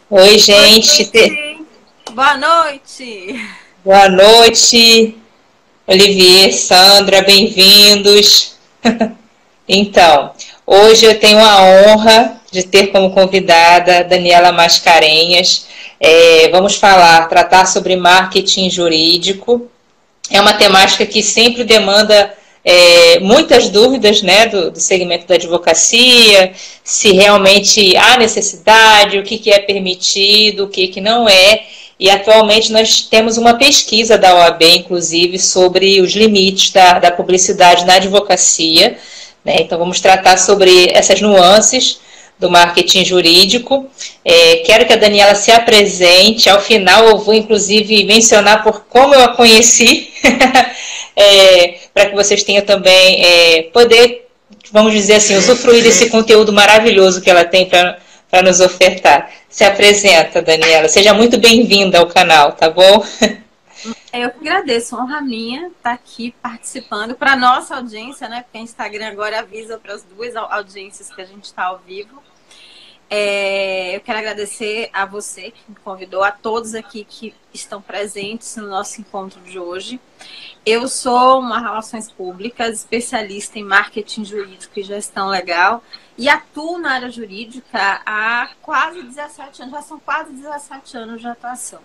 Oi, Oi, gente. gente. Boa noite. Boa noite. Olivier, Sandra, bem-vindos. Então, hoje eu tenho a honra de ter como convidada Daniela Mascarenhas. Vamos tratar sobre marketing jurídico. É uma temática que sempre demanda muitas dúvidas, né, do segmento da advocacia, se realmente há necessidade, o que é permitido, o que não é. E atualmente nós temos uma pesquisa da OAB, inclusive, sobre os limites da publicidade na advocacia. Né? Então vamos tratar sobre essas nuances do marketing jurídico. Quero que a Daniela se apresente. Ao final eu vou, inclusive, mencionar por como eu a conheci, para que vocês tenham também poder, vamos dizer assim, usufruir desse conteúdo maravilhoso que ela tem para nos ofertar. Se apresenta, Daniela. Seja muito bem-vinda ao canal, tá bom? Eu que agradeço, honra minha estar aqui participando para nossa audiência, né? Porque o Instagram agora avisa para as duas audiências que a gente está ao vivo. Eu quero agradecer a você que me convidou, a todos aqui que estão presentes no nosso encontro de hoje. Eu sou uma relações públicas, especialista em marketing jurídico e gestão legal e atuo na área jurídica há quase 17 anos, já são quase 17 anos de atuação.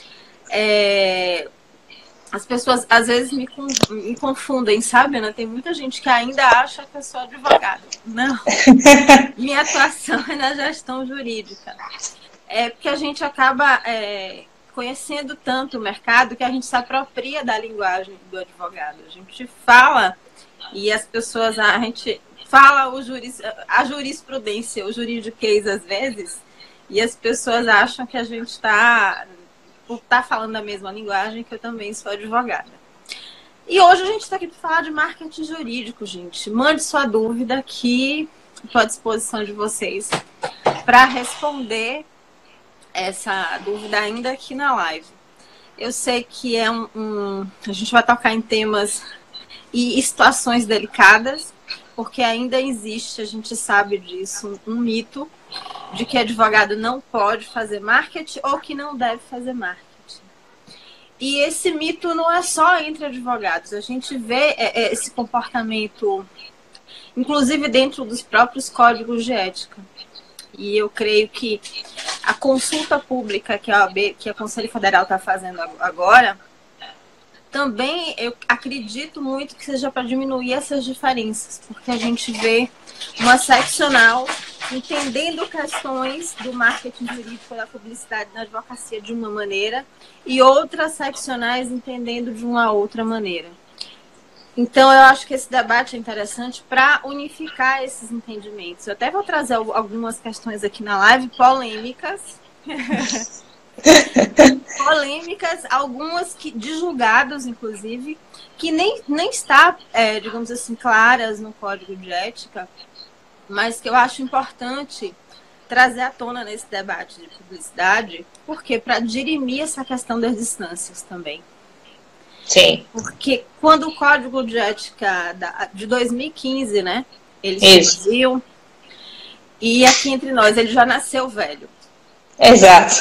As pessoas às vezes me confundem, sabe, Ana? Tem muita gente que ainda acha que eu sou advogada. Não, minha atuação é na gestão jurídica. Porque a gente acaba conhecendo tanto o mercado que a gente se apropria da linguagem do advogado. A gente fala e as pessoas, a gente fala a jurisprudência, o juridiquês às vezes, e as pessoas acham que a gente está falando a mesma linguagem, que eu também sou advogada. E hoje a gente está aqui para falar de marketing jurídico, gente. Mande sua dúvida aqui, estou à disposição de vocês para responder essa dúvida ainda aqui na live. Eu sei que a gente vai tocar em temas e situações delicadas, porque ainda existe, a gente sabe disso, um mito de que advogado não pode fazer marketing ou que não deve fazer marketing. E esse mito não é só entre advogados, a gente vê esse comportamento, inclusive dentro dos próprios códigos de ética. E eu creio que a consulta pública que a OAB, que a Conselho Federal está fazendo agora, também eu acredito muito que seja para diminuir essas diferenças, porque a gente vê uma seccional entendendo questões do marketing jurídico da publicidade na advocacia de uma maneira e outras seccionais entendendo de uma outra maneira. Então, eu acho que esse debate é interessante para unificar esses entendimentos. Eu até vou trazer algumas questões aqui na live, polêmicas. Algumas de julgados, inclusive, que nem está, digamos assim, claras no Código de Ética, mas que eu acho importante trazer à tona nesse debate de publicidade, porque para dirimir essa questão das distâncias também. Sim. Porque quando o Código de Ética de 2015, né, ele surgiu, e aqui entre nós, ele já nasceu velho. Exato.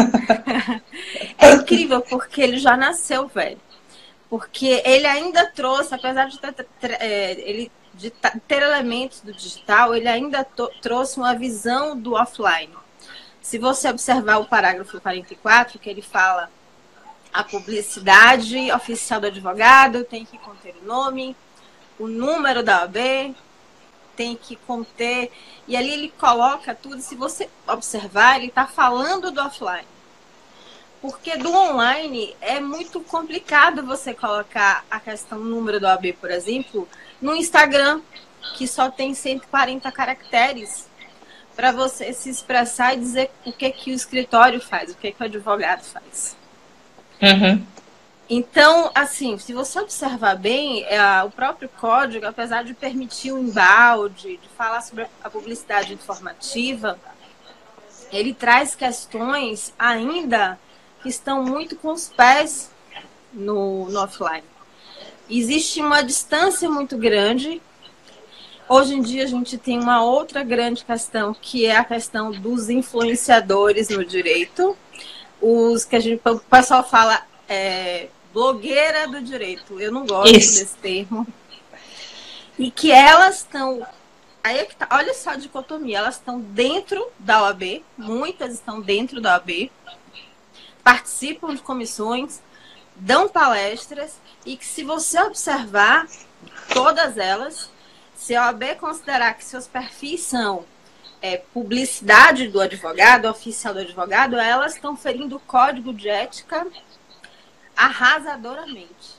É incrível, porque ele já nasceu velho. Porque ele ainda trouxe, apesar de ter elementos do digital, ele ainda trouxe uma visão do offline. Se você observar o parágrafo 44, que ele fala a publicidade oficial do advogado tem que conter o nome, o número da OAB, tem que conter... E ali ele coloca tudo, se você observar, ele está falando do offline. Porque do online é muito complicado você colocar a questão número da OAB, por exemplo, no Instagram, que só tem 140 caracteres para você se expressar e dizer o que o escritório faz, o que o advogado faz. Uhum. Então, assim, se você observar bem, o próprio código, apesar de permitir o embalde, de falar sobre a publicidade informativa, ele traz questões ainda que estão muito com os pés no offline. Existe uma distância muito grande Hoje em dia a gente tem uma outra grande questão, que é a questão dos influenciadores no direito. Os que o pessoal fala blogueira do direito. Eu não gosto desse termo. E que elas estão... Aí é que tá, olha só a dicotomia. Elas estão dentro da OAB, muitas estão dentro da OAB, participam de comissões, dão palestras, e que se você observar todas elas, se a OAB considerar que seus perfis são publicidade do advogado, oficial do advogado, elas estão ferindo o código de ética arrasadoramente.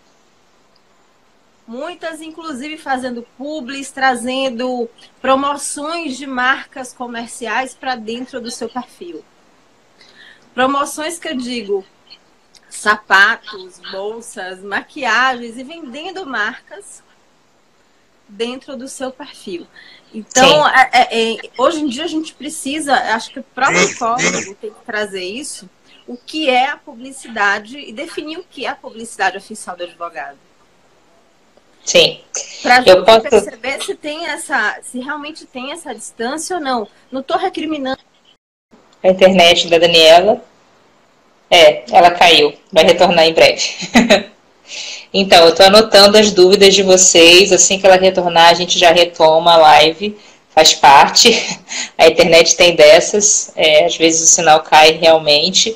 Muitas, inclusive, fazendo publis, trazendo promoções de marcas comerciais para dentro do seu perfil. Promoções que eu digo, sapatos, bolsas, maquiagens, e vendendo marcas dentro do seu perfil. Então, hoje em dia a gente precisa, acho que o próprio código tem que trazer isso, o que é a publicidade e definir o que é a publicidade oficial do advogado. Sim. Para a gente perceber se realmente tem essa distância ou não. Não estou recriminando. A internet da Daniela, ela caiu, vai retornar em breve. Então, eu estou anotando as dúvidas de vocês, assim que ela retornar a gente já retoma a live, faz parte, a internet tem dessas, às vezes o sinal cai realmente,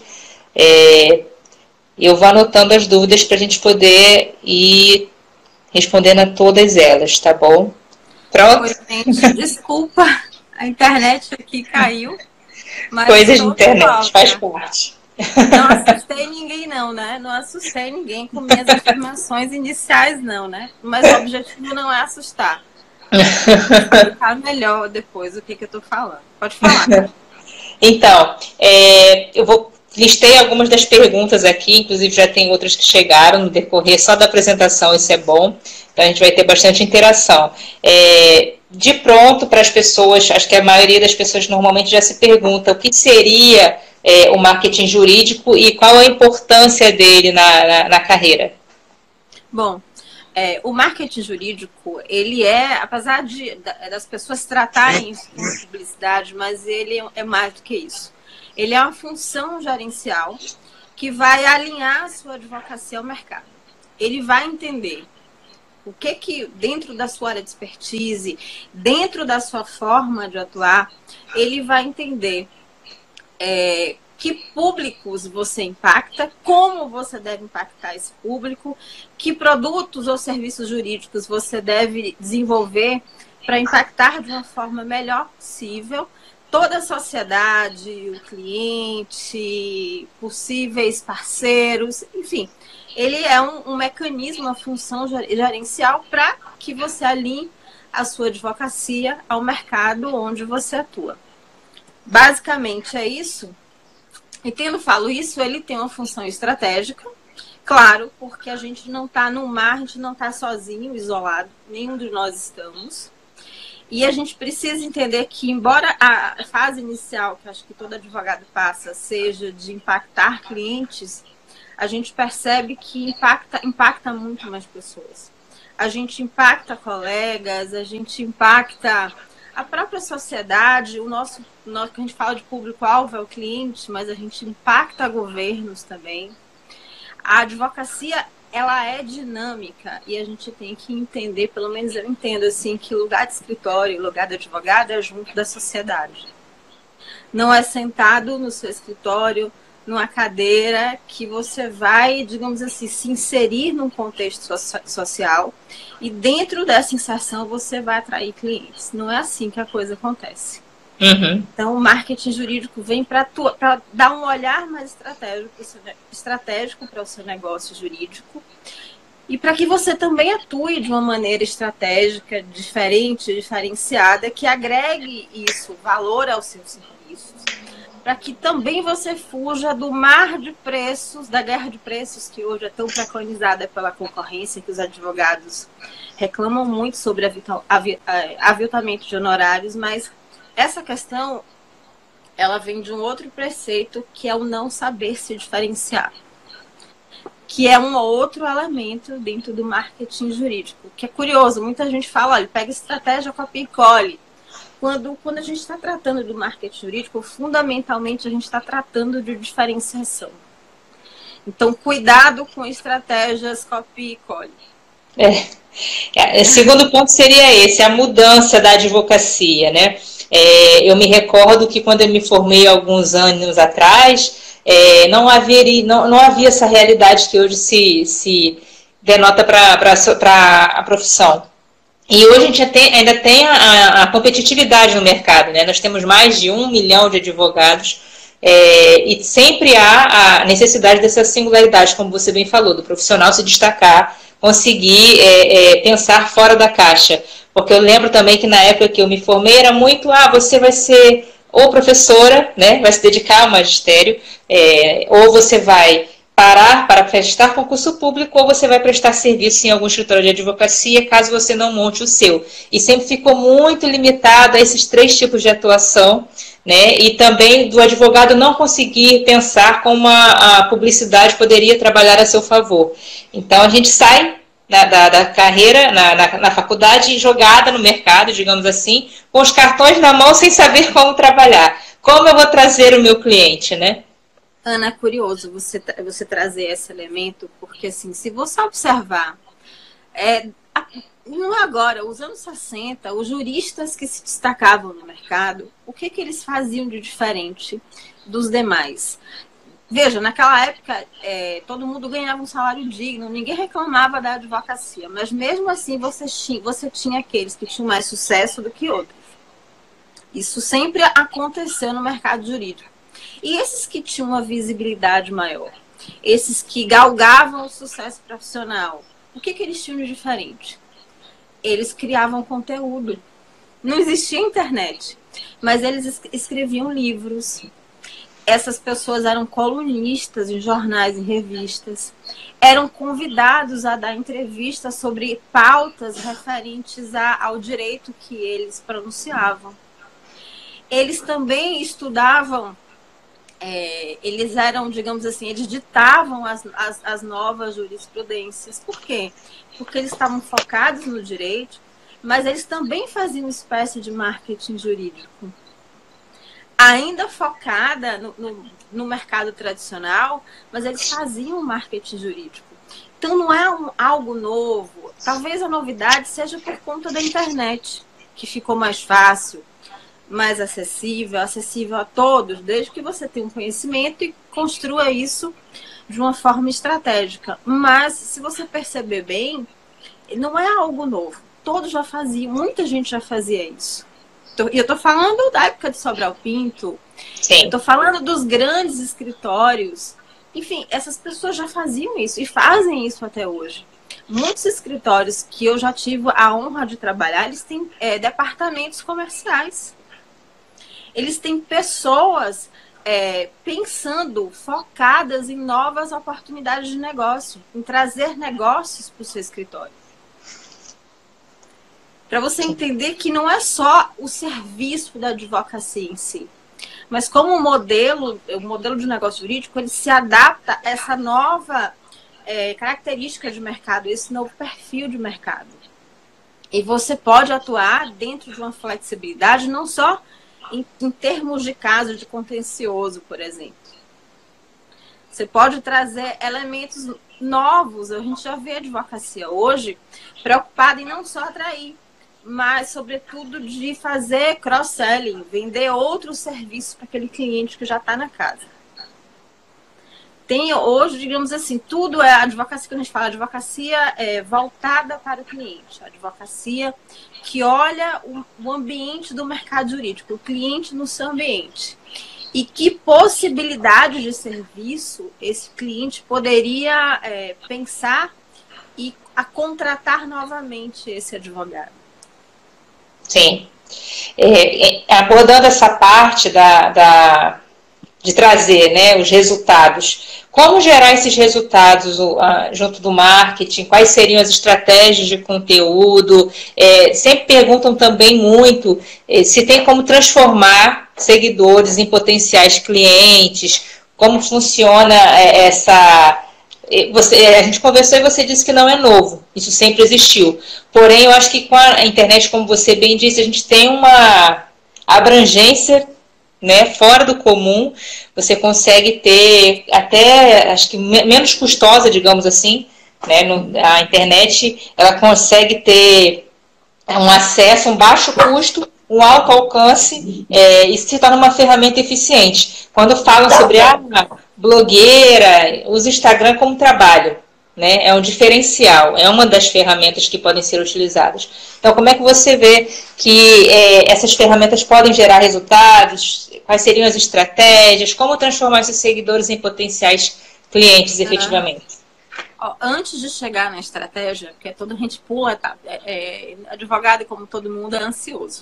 eu vou anotando as dúvidas para a gente poder ir respondendo a todas elas, tá bom? Pronto? Oi, gente, desculpa, a internet aqui caiu. Mas coisas de internet, faz parte. Não assustei ninguém não, né? Não assustei ninguém com minhas afirmações iniciais não, né? Mas o objetivo não é assustar. Explicar melhor depois o que eu tô falando. Pode falar. Então, eu listei algumas das perguntas aqui, inclusive já tem outras que chegaram no decorrer só da apresentação, isso é bom. Então a gente vai ter bastante interação. De pronto, para as pessoas, acho que a maioria das pessoas normalmente já se pergunta o que seria o marketing jurídico e qual a importância dele na carreira. Bom, o marketing jurídico, ele apesar das pessoas tratarem isso como publicidade, mas ele é mais do que isso. Ele é uma função gerencial que vai alinhar a sua advocacia ao mercado. Ele vai entender o que dentro da sua área de expertise, dentro da sua forma de atuar, ele vai entender que públicos você impacta, como você deve impactar esse público, que produtos ou serviços jurídicos você deve desenvolver para impactar de uma forma melhor possível toda a sociedade, o cliente, possíveis parceiros, enfim. Ele é um mecanismo, uma função gerencial para que você alinhe a sua advocacia ao mercado onde você atua. Basicamente é isso. E quando falo isso, ele tem uma função estratégica, claro, porque a gente não está no mar, a gente não está sozinho, isolado, nenhum de nós estamos. E a gente precisa entender que, embora a fase inicial, que acho que todo advogado passa, seja de impactar clientes, a gente percebe que impacta muito mais pessoas. A gente impacta colegas, a gente impacta a própria sociedade, que a gente fala de público-alvo é o cliente, mas a gente impacta governos também. A advocacia, ela é dinâmica e a gente tem que entender, pelo menos eu entendo assim, que o lugar de escritório e o lugar do advogado é junto da sociedade. Não é sentado no seu escritório, numa cadeira que você vai, digamos assim, se inserir num contexto social e dentro dessa inserção você vai atrair clientes. Não é assim que a coisa acontece. Uhum. Então, o marketing jurídico vem para dar um olhar mais estratégico para o seu negócio jurídico e para que você também atue de uma maneira estratégica, diferente, diferenciada, que agregue isso, valor aos seus serviços, para que também você fuja do mar de preços, da guerra de preços que hoje é tão preconizada pela concorrência, que os advogados reclamam muito sobre aviltamento de honorários, mas essa questão, ela vem de um outro preceito, que é o não saber se diferenciar. que é um outro elemento dentro do marketing jurídico, que é curioso. Muita gente fala, olha, pega estratégia, copia e cole. Quando a gente está tratando do marketing jurídico, fundamentalmente a gente está tratando de diferenciação. Então, cuidado com estratégias copia e cole. O segundo ponto seria esse, a mudança da advocacia, né? Eu me recordo que quando eu me formei alguns anos atrás, não havia essa realidade que hoje se denota para a profissão. E hoje a gente ainda tem a competitividade no mercado, né? Nós temos mais de 1 milhão de advogados e sempre há a necessidade dessa singularidade, como você bem falou, do profissional se destacar, conseguir pensar fora da caixa. Porque eu lembro também que na época que eu me formei era muito, você vai ser ou professora, né? Vai se dedicar ao magistério, ou você vai parar para prestar concurso público, ou você vai prestar serviço em algum escritório de advocacia, caso você não monte o seu. E sempre ficou muito limitado a esses 3 tipos de atuação, né? E também do advogado não conseguir pensar como a publicidade poderia trabalhar a seu favor. Então, a gente sai da carreira na faculdade jogada no mercado, digamos assim, com os cartões na mão sem saber como trabalhar. Como eu vou trazer o meu cliente, né? Ana, é curioso você trazer esse elemento, porque assim, se você observar, não agora, os anos 60, os juristas que se destacavam no mercado, o que eles faziam de diferente dos demais? Veja, naquela época, todo mundo ganhava um salário digno, ninguém reclamava da advocacia, mas mesmo assim você tinha aqueles que tinham mais sucesso do que outros. Isso sempre aconteceu no mercado jurídico. E esses que tinham uma visibilidade maior, esses que galgavam o sucesso profissional, o que eles tinham de diferente? Eles criavam conteúdo. Não existia internet, mas eles escreviam livros. Essas pessoas eram colunistas em jornais, em revistas. Eram convidados a dar entrevistas sobre pautas referentes ao direito que eles pronunciavam. Eles também estudavam, eles eram, digamos assim, eles ditavam as novas jurisprudências. Por quê? Porque eles estavam focados no direito, mas eles também faziam uma espécie de marketing jurídico. Ainda focada no mercado tradicional, mas eles faziam marketing jurídico. Então não é algo novo. Talvez a novidade seja por conta da internet, que ficou mais fácil, mais acessível a todos, desde que você tenha um conhecimento e construa isso de uma forma estratégica. Mas, se você perceber bem, não é algo novo. Todos já faziam, muita gente já fazia isso. E eu estou falando da época de Sobral Pinto, estou falando dos grandes escritórios. Enfim, essas pessoas já faziam isso e fazem isso até hoje. Muitos escritórios que eu já tive a honra de trabalhar, eles têm departamentos comerciais. Eles têm pessoas pensando, focadas em novas oportunidades de negócio, em trazer negócios para o seu escritório. Para você entender que não é só o serviço da advocacia em si, mas como o modelo de negócio jurídico, ele se adapta a essa nova característica de mercado, esse novo perfil de mercado. E você pode atuar dentro de uma flexibilidade, não só em termos de caso de contencioso, por exemplo. Você pode trazer elementos novos. A gente já vê a advocacia hoje preocupada em não só atrair, mas, sobretudo, de fazer cross-selling, vender outros serviços para aquele cliente que já está na casa. Tem hoje, digamos assim, tudo é advocacia, quando a gente fala advocacia voltada para o cliente. A advocacia que olha o ambiente do mercado jurídico, o cliente no seu ambiente. E que possibilidade de serviço esse cliente poderia pensar e a contratar novamente esse advogado. Sim. Abordando essa parte de trazer, né, os resultados. Como gerar esses resultados junto do marketing? Quais seriam as estratégias de conteúdo? Sempre perguntam também muito se tem como transformar seguidores em potenciais clientes, como funciona a gente conversou e você disse que não é novo, isso sempre existiu. Porém, eu acho que com a internet, como você bem disse, a gente tem uma abrangência, né, fora do comum. Você consegue ter até, acho que menos custosa, digamos assim, né, a internet, ela consegue ter um acesso, um baixo custo, um alto alcance, e se torna uma ferramenta eficiente. Quando falam sobre a blogueira, usa o Instagram como trabalho, né? É um diferencial, é uma das ferramentas que podem ser utilizadas. Então, como é que você vê que essas ferramentas podem gerar resultados? Quais seriam as estratégias? Como transformar esses seguidores em potenciais clientes, efetivamente? Antes de chegar na estratégia, porque toda a gente pula, tá? Advogado, como todo mundo, é ansioso.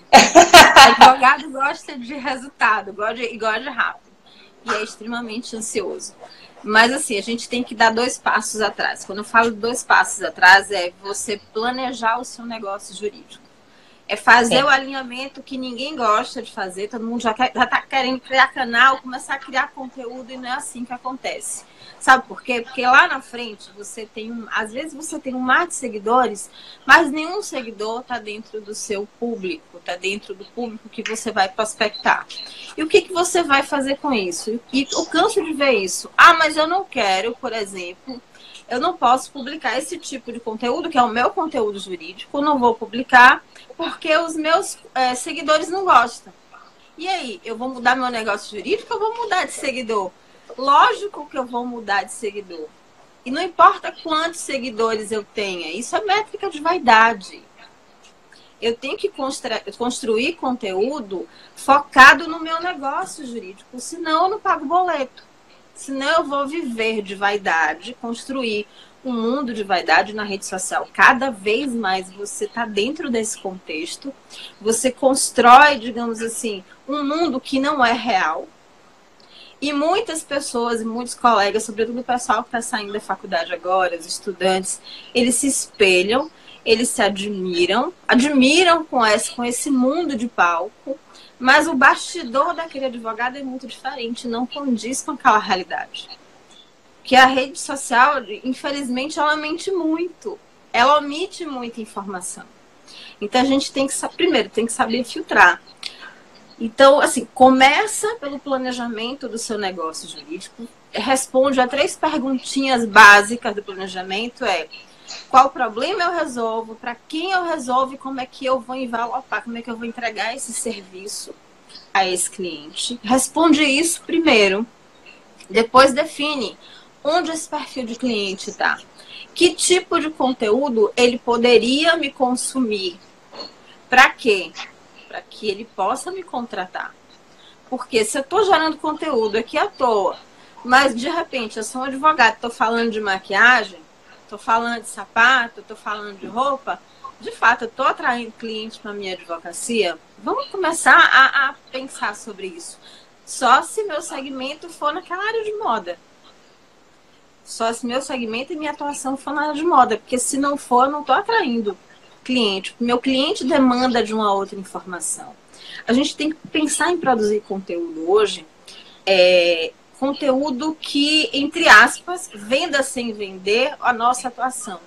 Advogado gosta de resultado, gosta de rápido. E é extremamente ansioso. Mas, assim, a gente tem que dar 2 passos atrás. Quando eu falo 2 passos atrás, é você planejar o seu negócio jurídico. É fazer o alinhamento que ninguém gosta de fazer. Todo mundo já tá querendo criar canal, começar a criar conteúdo, e não é assim que acontece. Sabe por quê? Porque lá na frente você tem às vezes você tem um mar de seguidores, mas nenhum seguidor está dentro do seu público, está dentro do público que você vai prospectar. E o que você vai fazer com isso? E eu canso de ver isso. Mas eu não quero, por exemplo, eu não posso publicar esse tipo de conteúdo, que é o meu conteúdo jurídico, não vou publicar porque os meus seguidores não gostam. E aí, eu vou mudar meu negócio jurídico ou vou mudar de seguidor? Lógico que eu vou mudar de seguidor. E não importa quantos seguidores eu tenha, isso é métrica de vaidade. Eu tenho que construir conteúdo focado no meu negócio jurídico, senão eu não pago boleto. Senão eu vou viver de vaidade, construir um mundo de vaidade na rede social. Cada vez mais você está dentro desse contexto, você constrói, digamos assim, um mundo que não é real. E muitas pessoas e muitos colegas, sobretudo o pessoal que está saindo da faculdade agora, os estudantes, eles se espelham, eles se admiram com esse mundo de palco, mas o bastidor daquele advogado é muito diferente, não condiz com aquela realidade. Que a rede social, infelizmente, ela mente muito, ela omite muita informação. Então a gente tem que, primeiro, tem que saber filtrar. Então, assim, começa pelo planejamento do seu negócio jurídico, responde a 3 perguntinhas básicas do planejamento, qual problema eu resolvo, para quem eu resolvo e como é que eu vou envelopar, como é que eu vou entregar esse serviço a esse cliente. Responde isso primeiro, depois define onde esse perfil de cliente está. Que tipo de conteúdo ele poderia me consumir? Para quê? Para que ele possa me contratar. Porque se eu estou gerando conteúdo aqui à toa, mas de repente eu sou um advogado, estou falando de maquiagem, estou falando de sapato, estou falando de roupa, de fato eu estou atraindo clientes para a minha advocacia, vamos começar a pensar sobre isso. Só se meu segmento for naquela área de moda. Só se meu segmento e minha atuação for na área de moda, porque se não for, eu não estou atraindo cliente. Meu cliente demanda de uma outra informação. A gente tem que pensar em produzir conteúdo hoje, conteúdo que, entre aspas, venda sem vender a nossa atuação,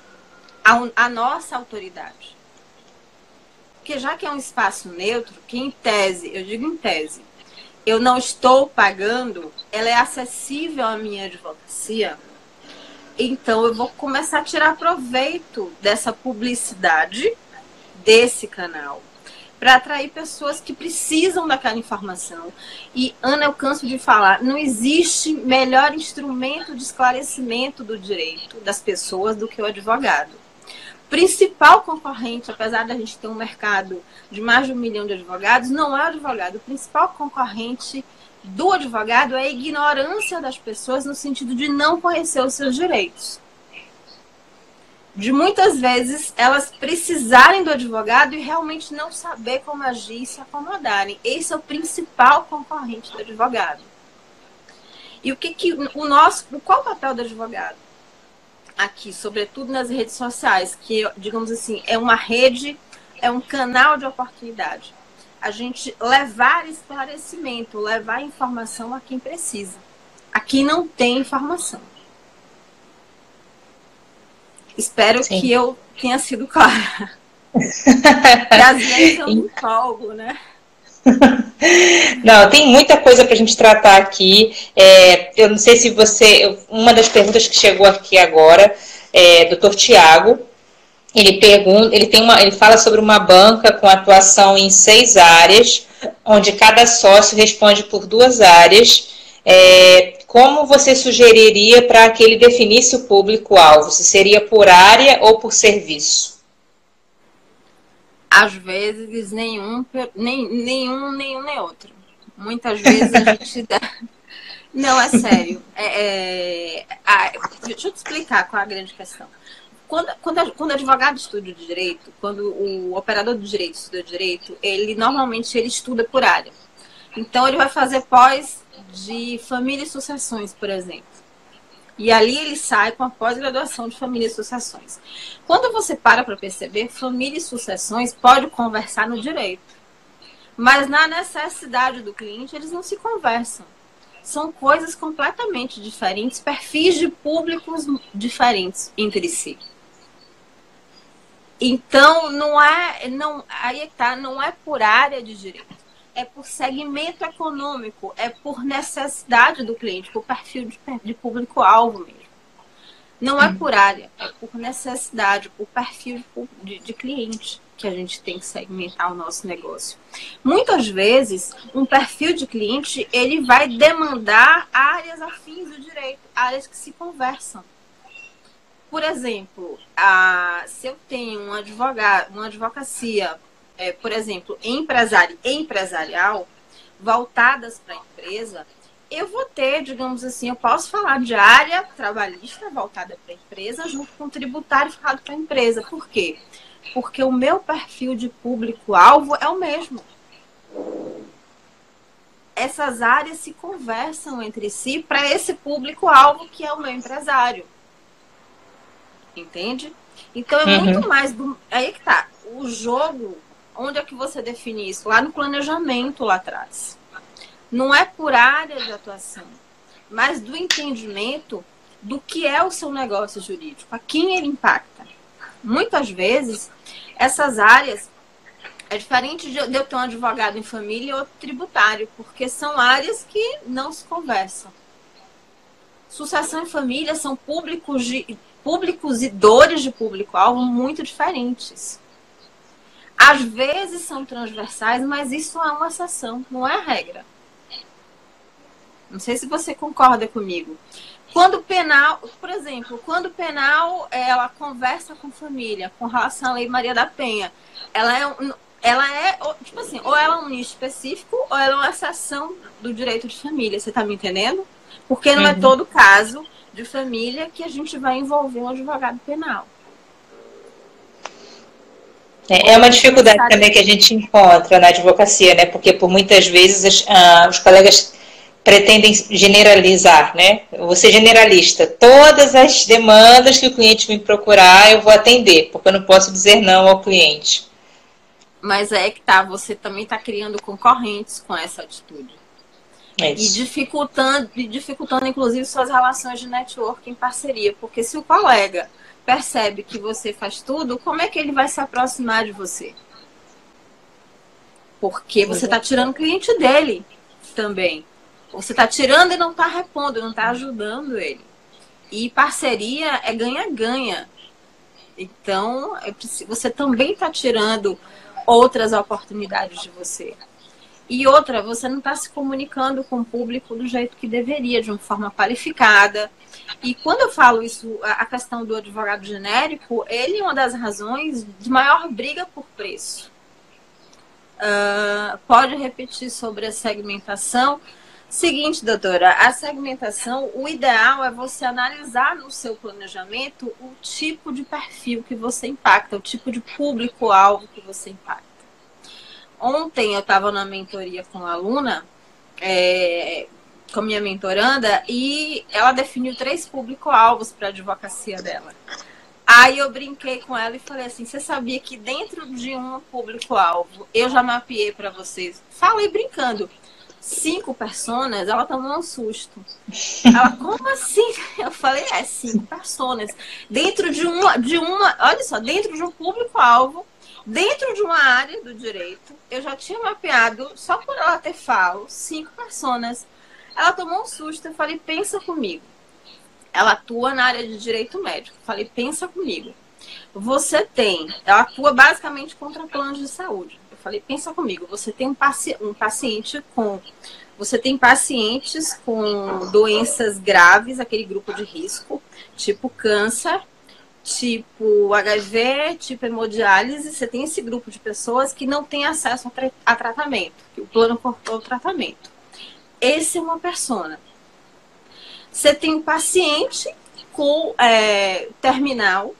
a nossa autoridade. Porque já que é um espaço neutro, que em tese, eu digo em tese, eu não estou pagando, ela é acessível à minha advocacia, então eu vou começar a tirar proveito dessa publicidade, desse canal, para atrair pessoas que precisam daquela informação. E, Ana, eu canso de falar, não existe melhor instrumento de esclarecimento do direito das pessoas do que o advogado. Principal concorrente, apesar da gente ter um mercado de mais de 1 milhão de advogados, não é o advogado. O principal concorrente do advogado é a ignorância das pessoas no sentido de não conhecer os seus direitos. De muitas vezes elas precisarem do advogado e realmente não saber como agir e se acomodarem. Esse é o principal concorrente do advogado. E qual o papel do advogado? Aqui, sobretudo nas redes sociais, que, digamos assim, é uma rede, é um canal de oportunidade. A gente levar esclarecimento, levar informação a quem precisa, a quem não tem informação. Espero Sim. que eu tenha sido clara. E às vezes eu me empolgo, né? Não, tem muita coisa para a gente tratar aqui. Eu não sei se você. Uma das perguntas que chegou aqui agora é Dr. Tiago. Ele pergunta, ele fala sobre uma banca com atuação em 6 áreas, onde cada sócio responde por 2 áreas. Como você sugeriria para que ele definisse o público-alvo? Se seria por área ou por serviço? Às vezes nenhum, nem outro. Muitas vezes a gente dá... Não, é sério. Deixa eu te explicar qual é a grande questão. Quando o advogado estuda direito, quando o operador do direito estuda direito, normalmente ele estuda por área. Então ele vai fazer pós de família e sucessões, por exemplo. E ali ele sai com a pós-graduação de família e sucessões. Quando você para perceber, família e sucessões pode conversar no direito. Mas na necessidade do cliente, eles não se conversam. São coisas completamente diferentes, perfis de públicos diferentes entre si. Então, não é por área de direito. É por segmento econômico, é por necessidade do cliente, por perfil de público-alvo mesmo. Não é por área, é por necessidade, por perfil de cliente que a gente tem que segmentar o nosso negócio. Muitas vezes, um perfil de cliente, ele vai demandar áreas afins do direito, áreas que se conversam. Por exemplo, se eu tenho uma advocacia, por exemplo, empresarial, voltadas para a empresa, eu vou ter, digamos assim, eu posso falar de área trabalhista voltada para a empresa, junto com tributário voltado para a empresa. Por quê? Porque o meu perfil de público-alvo é o mesmo. Essas áreas se conversam entre si para esse público-alvo que é o meu empresário. Entende? Então é muito mais do... Aí que tá. O jogo, onde é que você define isso? Lá no planejamento, lá atrás. Não é por área de atuação, mas do entendimento do que é o seu negócio jurídico, a quem ele impacta. Muitas vezes, essas áreas, é diferente de eu ter um advogado em família e outro tributário, porque são áreas que não se conversam. Sucessão e família são públicos e dores de público-alvo muito diferentes. Às vezes são transversais, mas isso é uma exceção, não é a regra. Não sei se você concorda comigo. Quando o penal, por exemplo, ela conversa com família, com relação à Lei Maria da Penha, ela é, tipo assim, ou ela é um nicho específico, ou ela é uma exceção do direito de família, você está me entendendo? Porque não é todo caso de família que a gente vai envolver um advogado penal. É uma dificuldade também que a gente encontra na advocacia, né? Porque por muitas vezes os colegas pretendem generalizar, né? Eu vou ser generalista. Todas as demandas que o cliente me procurar, eu vou atender, porque eu não posso dizer não ao cliente. Mas é que tá, você também está criando concorrentes com essa atitude. E dificultando, inclusive, suas relações de network em parceria. Porque se o colega percebe que você faz tudo, como é que ele vai se aproximar de você? Porque você está tirando o cliente dele também. Você está tirando e não está repondo, não está ajudando ele. E parceria é ganha-ganha. Então, você também está tirando outras oportunidades de você. E outra, você não está se comunicando com o público do jeito que deveria, de uma forma qualificada. E quando eu falo isso, a questão do advogado genérico, ele é uma das razões de maior briga por preço. Pode repetir sobre a segmentação. Seguinte, doutora, a segmentação, o ideal é você analisar no seu planejamento o tipo de perfil que você impacta, o tipo de público-alvo que você impacta. Ontem eu estava na mentoria com uma aluna, com minha mentoranda, e ela definiu 3 público-alvos para a advocacia dela. Aí eu brinquei com ela e falei assim, você sabia que dentro de um público-alvo, eu já mapeei para vocês, falei brincando, 5 personas, ela tomou um susto. Ela, como assim? Eu falei, 5 personas. Dentro de uma, olha só, dentro de um público-alvo, dentro de uma área do direito, eu já tinha mapeado, só por ela ter falo, 5 personas. Ela tomou um susto, eu falei, pensa comigo. Ela atua na área de direito médico. Eu falei, pensa comigo. Ela atua basicamente contra planos de saúde. Eu falei, pensa comigo, você tem você tem pacientes com doenças graves, aquele grupo de risco, tipo câncer, tipo HIV, tipo hemodiálise. Você tem esse grupo de pessoas que não tem acesso a tratamento, que o plano cortou o tratamento. Esse é uma persona. Você tem um paciente com terminal,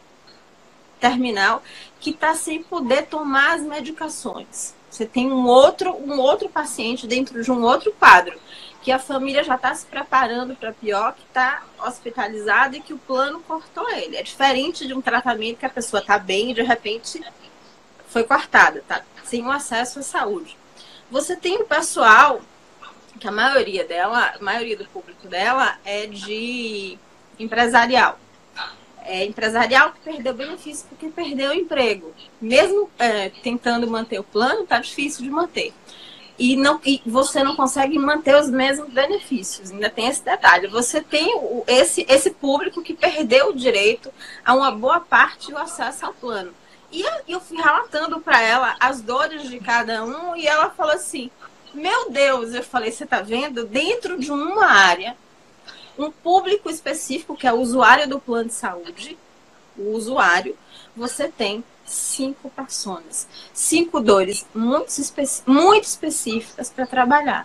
que está sem poder tomar as medicações. Você tem um outro paciente dentro de um outro quadro, que a família já está se preparando para pior, que está hospitalizado e que o plano cortou ele. É diferente de um tratamento que a pessoa está bem e de repente foi cortada, tá? Sem o acesso à saúde. Você tem o pessoal, que a maioria do público dela é de empresarial. É empresarial que perdeu benefício porque perdeu o emprego. Mesmo tentando manter o plano, tá difícil de manter. E você não consegue manter os mesmos benefícios. Ainda tem esse detalhe. Você tem esse público que perdeu o direito a uma boa parte do acesso ao plano. E eu fui relatando para ela as dores de cada um e ela falou assim, meu Deus, eu falei, você tá vendo? Dentro de uma área, um público específico, que é o usuário do plano de saúde, o usuário, você tem 5 personas, 5 dores muito específicas para trabalhar.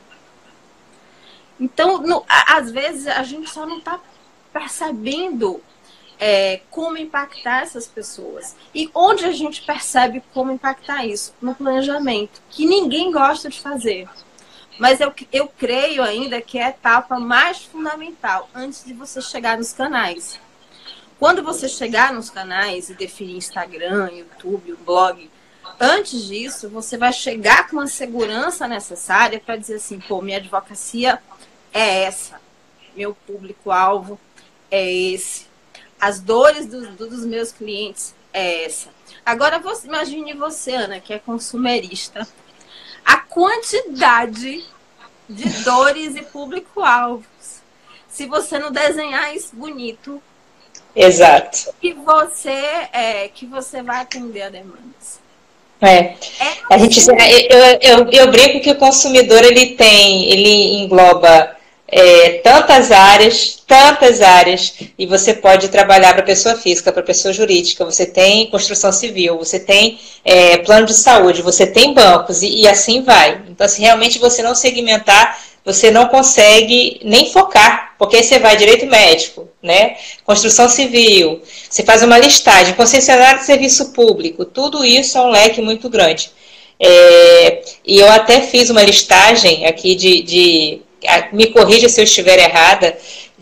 Então, às vezes, a gente só não está percebendo como impactar essas pessoas. E onde a gente percebe como impactar isso? No planejamento, que ninguém gosta de fazer. Mas eu creio ainda que é a etapa mais fundamental antes de você chegar nos canais. Quando você chegar nos canais e definir Instagram, YouTube, blog, antes disso, você vai chegar com uma segurança necessária para dizer assim, pô, minha advocacia é essa, meu público-alvo é esse, as dores dos meus clientes é essa. Agora, imagine você, Ana, que é consumerista, a quantidade de dores e público-alvos. Se você não desenhar isso bonito, exato, que você vai atender a demandas. A gente, eu brinco que o consumidor ele engloba tantas áreas, e você pode trabalhar para pessoa física, para pessoa jurídica, você tem construção civil, você tem plano de saúde, você tem bancos, e assim vai. Então, se realmente você não segmentar, você não consegue nem focar, porque aí você vai direito médico, né? Construção civil, você faz uma listagem, concessionário de serviço público, tudo isso é um leque muito grande. E eu até fiz uma listagem aqui me corrija se eu estiver errada,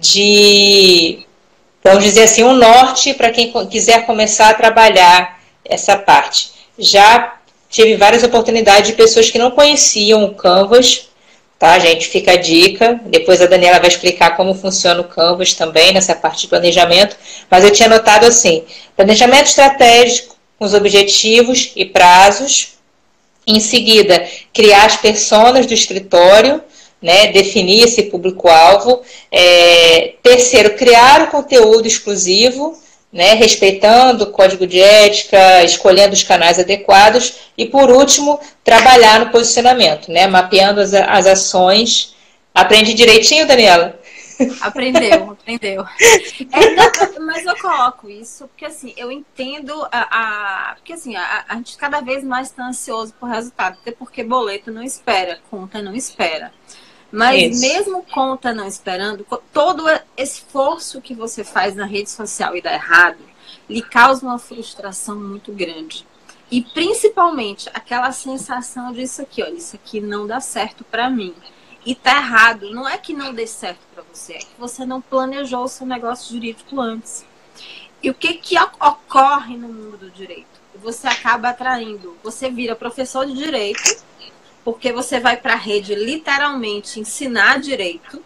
vamos dizer assim, um norte para quem quiser começar a trabalhar essa parte. Já tive várias oportunidades de pessoas que não conheciam o Canvas, tá, gente? Fica a dica. Depois a Daniela vai explicar como funciona o Canvas também, nessa parte de planejamento. Mas eu tinha notado assim, planejamento estratégico com os objetivos e prazos. Em seguida, criar as personas do escritório, né, definir esse público-alvo. Terceiro, criar o conteúdo exclusivo, né, respeitando o código de ética, escolhendo os canais adequados. E, por último, trabalhar no posicionamento, né, mapeando as ações. Aprende direitinho, Daniela? Aprendeu. Mas eu coloco isso porque, assim, eu entendo porque, assim, a gente cada vez mais está ansioso por resultado, até porque boleto não espera, conta não espera. Mas isso, mesmo conta não esperando, todo esforço que você faz na rede social e dá errado, lhe causa uma frustração muito grande. E principalmente aquela sensação de isso aqui não dá certo para mim. E tá errado, não é que não dê certo para você, é que você não planejou o seu negócio jurídico antes. E o que ocorre no mundo do direito? Você acaba atraindo, você vira professor de direito, porque você vai para a rede literalmente ensinar direito.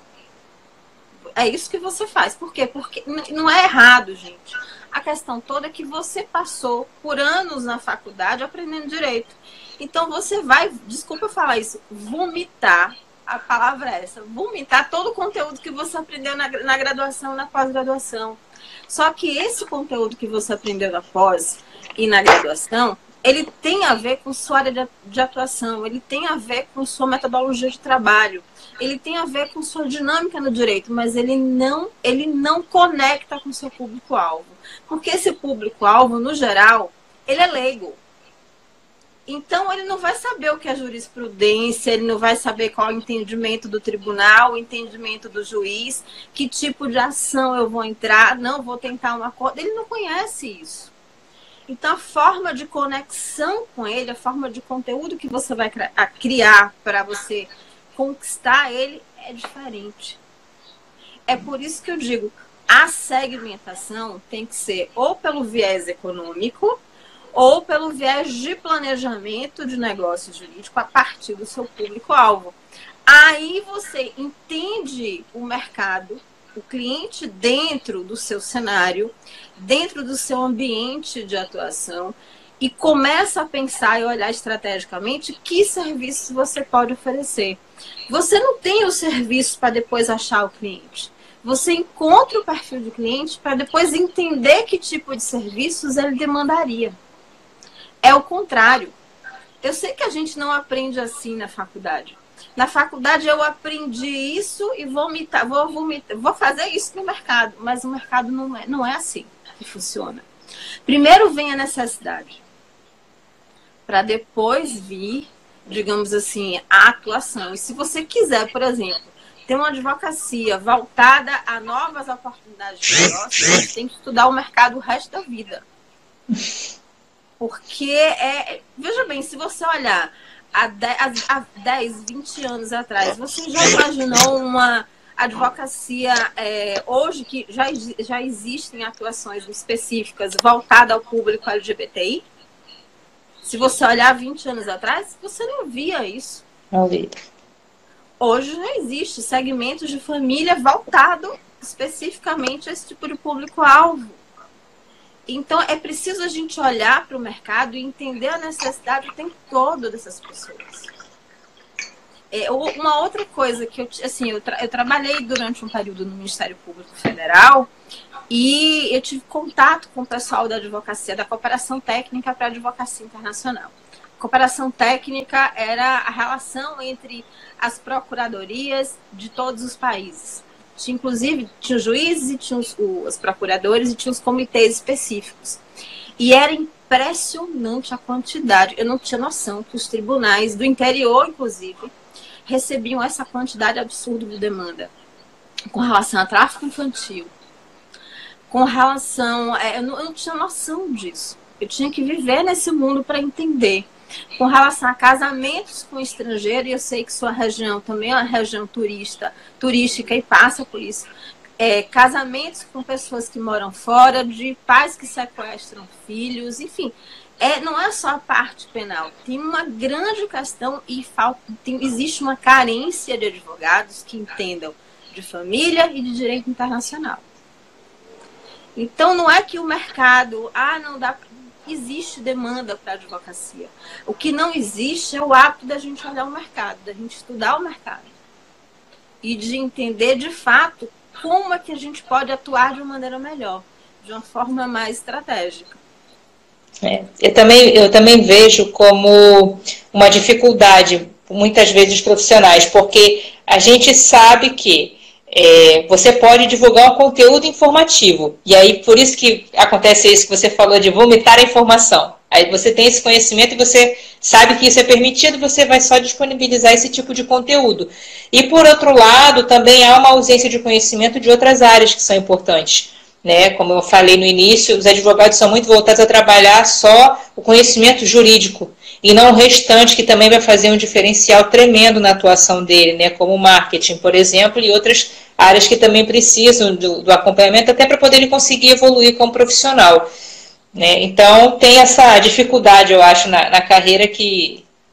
É isso que você faz. Por quê? Porque não é errado, gente. A questão toda é que você passou por anos na faculdade aprendendo direito. Então você vai, desculpa eu falar isso, vomitar, a palavra é essa, vomitar todo o conteúdo que você aprendeu na graduação e na pós-graduação. Só que esse conteúdo que você aprendeu na pós e na graduação, ele tem a ver com sua área de atuação, ele tem a ver com sua metodologia de trabalho, ele tem a ver com sua dinâmica no direito, mas ele não conecta com seu público-alvo. Porque esse público-alvo, no geral, ele é leigo. Então, ele não vai saber o que é jurisprudência, ele não vai saber qual é o entendimento do tribunal, o entendimento do juiz, que tipo de ação eu vou entrar, não, vou tentar um acordo. Ele não conhece isso. Então, a forma de conexão com ele, a forma de conteúdo que você vai criar para você conquistar ele é diferente. É por isso que eu digo, a segmentação tem que ser ou pelo viés econômico, ou pelo viés de planejamento de negócio jurídico a partir do seu público-alvo. Aí você entende o mercado, o cliente dentro do seu cenário, dentro do seu ambiente de atuação e começa a pensar e olhar estrategicamente que serviços você pode oferecer. Você não tem o serviço para depois achar o cliente. Você encontra o perfil do cliente para depois entender que tipo de serviços ele demandaria. É o contrário. Eu sei que a gente não aprende assim na faculdade. Na faculdade eu aprendi isso e vou fazer isso no mercado. Mas o mercado não é assim que funciona. Primeiro vem a necessidade. Para depois vir, digamos assim, a atuação. E se você quiser, por exemplo, ter uma advocacia voltada a novas oportunidades de negócio, você tem que estudar o mercado o resto da vida. Porque, veja bem, se você olhar há 10, 20 anos atrás, você já imaginou uma advocacia, hoje que já existem atuações específicas voltadas ao público LGBTI? Se você olhar 20 anos atrás, você não via isso. Não vi. Hoje já existe segmentos de família voltado especificamente a esse tipo de público-alvo. Então, é preciso a gente olhar para o mercado e entender a necessidade o tempo todo dessas pessoas. Uma outra coisa que eu trabalhei durante um período no Ministério Público Federal e eu tive contato com o pessoal da advocacia, da cooperação técnica para a advocacia internacional. Cooperação técnica era a relação entre as procuradorias de todos os países. Inclusive, tinha os juízes, e tinha os procuradores e tinha os comitês específicos. E era impressionante a quantidade. Eu não tinha noção que os tribunais do interior, inclusive, recebiam essa quantidade absurda de demanda com relação a tráfico infantil. Com relação... eu não tinha noção disso. Eu tinha que viver nesse mundo para entender. Com relação a casamentos com estrangeiro, e eu sei que sua região também é uma região turística e passa por isso. Casamentos com pessoas que moram fora, de pais que sequestram filhos, enfim. Não é só a parte penal. Tem uma grande questão e existe uma carência de advogados que entendam de família e de direito internacional. Então, não é que o mercado, não dá para... Existe demanda para a advocacia. O que não existe é o hábito da gente olhar o mercado, da gente estudar o mercado. E de entender, de fato, como é que a gente pode atuar de uma maneira melhor, de uma forma mais estratégica. Eu também vejo como uma dificuldade, muitas vezes, profissionais, porque a gente sabe que você pode divulgar um conteúdo informativo. E aí, por isso que acontece isso que você falou de vomitar a informação. Aí você tem esse conhecimento e você sabe que isso é permitido, você vai só disponibilizar esse tipo de conteúdo. E, por outro lado, também há uma ausência de conhecimento de outras áreas que são importantes. Né? Como eu falei no início, os advogados são muito voltados a trabalhar só o conhecimento jurídico e não o restante, que também vai fazer um diferencial tremendo na atuação dele, né? Como o marketing, por exemplo, e outras áreas que também precisam do acompanhamento até para poderem conseguir evoluir como profissional. Né? Então, tem essa dificuldade, eu acho, na carreira que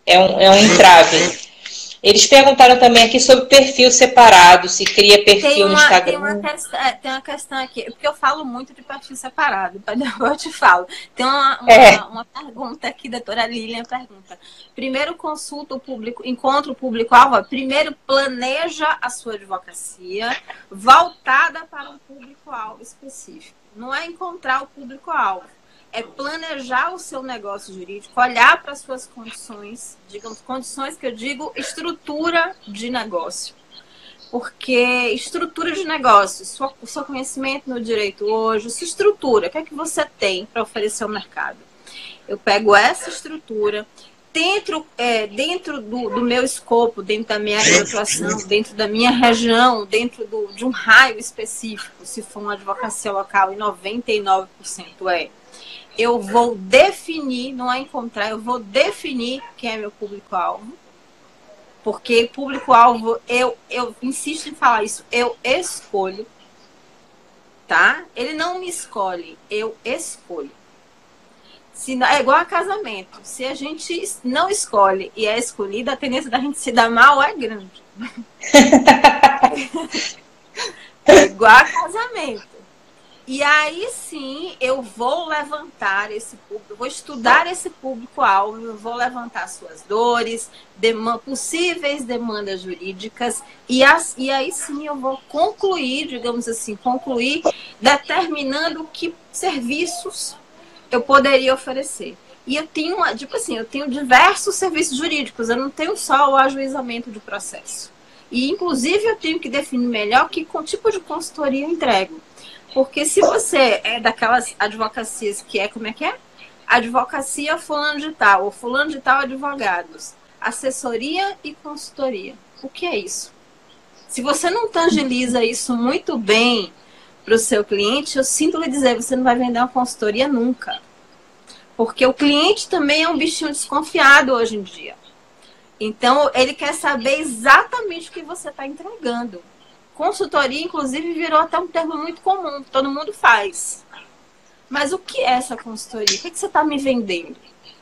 é um entrave. Eles perguntaram também aqui sobre perfil separado, se cria perfil no Instagram. Tem uma questão aqui, porque eu falo muito de perfil separado, depois eu te falo. Tem uma pergunta aqui, doutora Lilian pergunta. Primeiro consulta o público, encontra o público-alvo, primeiro planeja a sua advocacia voltada para um público-alvo específico. Não é encontrar o público-alvo. É planejar o seu negócio jurídico, olhar para as suas condições, digamos, condições que eu digo estrutura de negócio. Porque estrutura de negócio, o seu conhecimento no direito hoje, sua estrutura, o que é que você tem para oferecer ao mercado? Eu pego essa estrutura, dentro do meu escopo, dentro da minha área de atuação, dentro da minha região, dentro de um raio específico, se for uma advocacia local, e 99% eu vou definir, não é encontrar, eu vou definir quem é meu público-alvo. Porque público-alvo, eu insisto em falar isso, eu escolho, tá? Ele não me escolhe, eu escolho. É igual a casamento. Se a gente não escolhe e é escolhida, a tendência da gente se dar mal é grande. É igual a casamento. E aí sim, eu vou levantar esse público, eu vou estudar esse público-alvo, eu vou levantar suas dores, possíveis demandas jurídicas, e aí sim eu vou concluir, digamos assim, determinando que serviços eu poderia oferecer. E eu tenho, eu tenho diversos serviços jurídicos, eu não tenho só o ajuizamento de processo. E, inclusive, eu tenho que definir melhor que tipo de consultoria eu entrego. Porque se você é daquelas advocacias que é, como é que é? Advocacia fulano de tal, ou fulano de tal advogados. Assessoria e consultoria. O que é isso? Se você não tangiliza isso muito bem para o seu cliente, eu sinto lhe dizer, você não vai vender uma consultoria nunca. Porque o cliente também é um bichinho desconfiado hoje em dia. Então, ele quer saber exatamente o que você está entregando. Consultoria, inclusive, virou até um termo muito comum, que todo mundo faz. Mas o que é essa consultoria? O que você está me vendendo?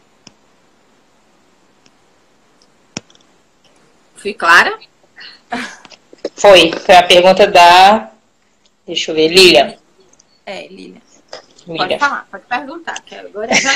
Fui clara? Foi a pergunta da... Deixa eu ver, Lilian. Lilian. Pode falar, pode perguntar, que agora já...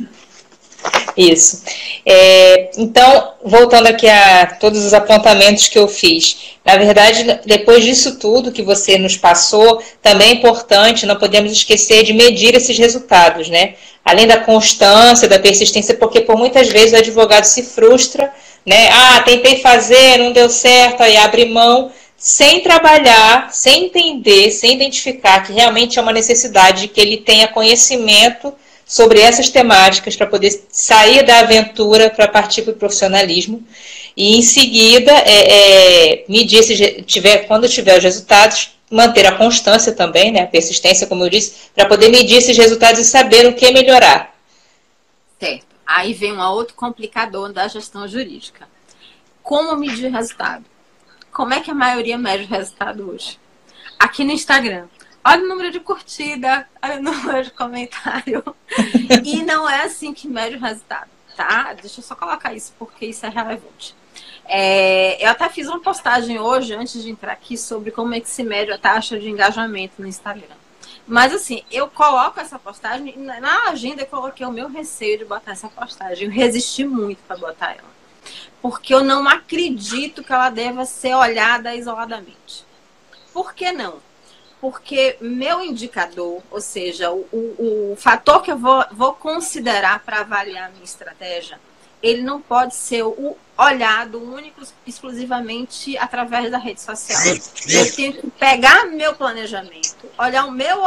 Isso. Então, voltando aqui a todos os apontamentos que eu fiz. Na verdade, depois disso tudo que você nos passou, também é importante, não podemos esquecer de medir esses resultados, né? Além da constância, da persistência, porque por muitas vezes o advogado se frustra, né? Tentei fazer, não deu certo, aí abre mão, sem trabalhar, sem entender, sem identificar que realmente é uma necessidade de que ele tenha conhecimento sobre essas temáticas para poder sair da aventura para partir para o profissionalismo e em seguida medir quando tiver os resultados, manter a constância também, né, a persistência, como eu disse, para poder medir esses resultados e saber o que melhorar. Certo. Aí vem um outro complicador da gestão jurídica. Como medir resultado? Como é que a maioria mede o resultado hoje? Aqui no Instagram. Olha o número de curtida, olha o número de comentário. E não é assim que mede o resultado, tá? Deixa eu só colocar isso, porque isso é relevante. Eu até fiz uma postagem hoje, antes de entrar aqui, sobre como é que se mede a taxa de engajamento no Instagram. Mas, assim, eu coloco essa postagem, na agenda eu coloquei o meu receio de botar essa postagem. Eu resisti muito para botar ela. Porque eu não acredito que ela deva ser olhada isoladamente. Por que não? Porque meu indicador, ou seja, o fator que eu vou considerar para avaliar a minha estratégia, ele não pode ser olhado único, exclusivamente através da rede social. Eu tenho que pegar meu planejamento, olhar o meu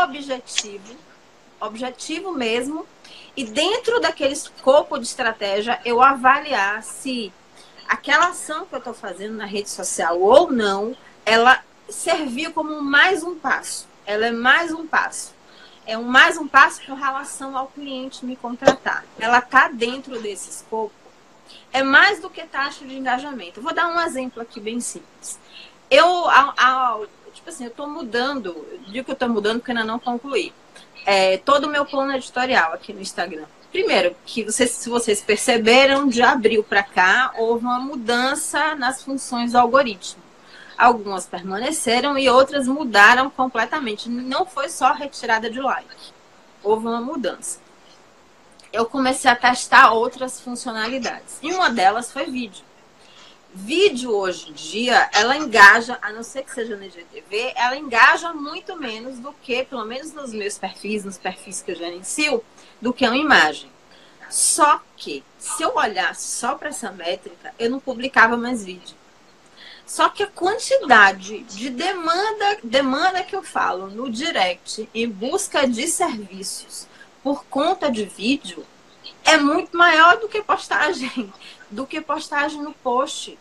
objetivo mesmo, e dentro daquele escopo de estratégia, eu avaliar se aquela ação que eu estou fazendo na rede social ou não, ela serviu como mais um passo. Ela é mais um passo. É mais um passo com relação ao cliente me contratar. Ela está dentro desse escopo. É mais do que taxa de engajamento. Eu vou dar um exemplo aqui bem simples. Eu estou mudando, digo que eu estou mudando porque ainda não concluí. Todo o meu plano editorial aqui no Instagram. Primeiro, que se vocês perceberam, de abril para cá, houve uma mudança nas funções do algoritmo. Algumas permaneceram e outras mudaram completamente. Não foi só retirada de like. Houve uma mudança. Eu comecei a testar outras funcionalidades. E uma delas foi vídeo. Vídeo, hoje em dia, ela engaja, a não ser que seja no IGTV, ela engaja muito menos do que, pelo menos nos meus perfis, nos perfis que eu gerencio, do que uma imagem. Só que, se eu olhasse só para essa métrica, eu não publicava mais vídeo. Só que a quantidade de demanda que eu falo no direct em busca de serviços por conta de vídeo é muito maior do que postagem no post.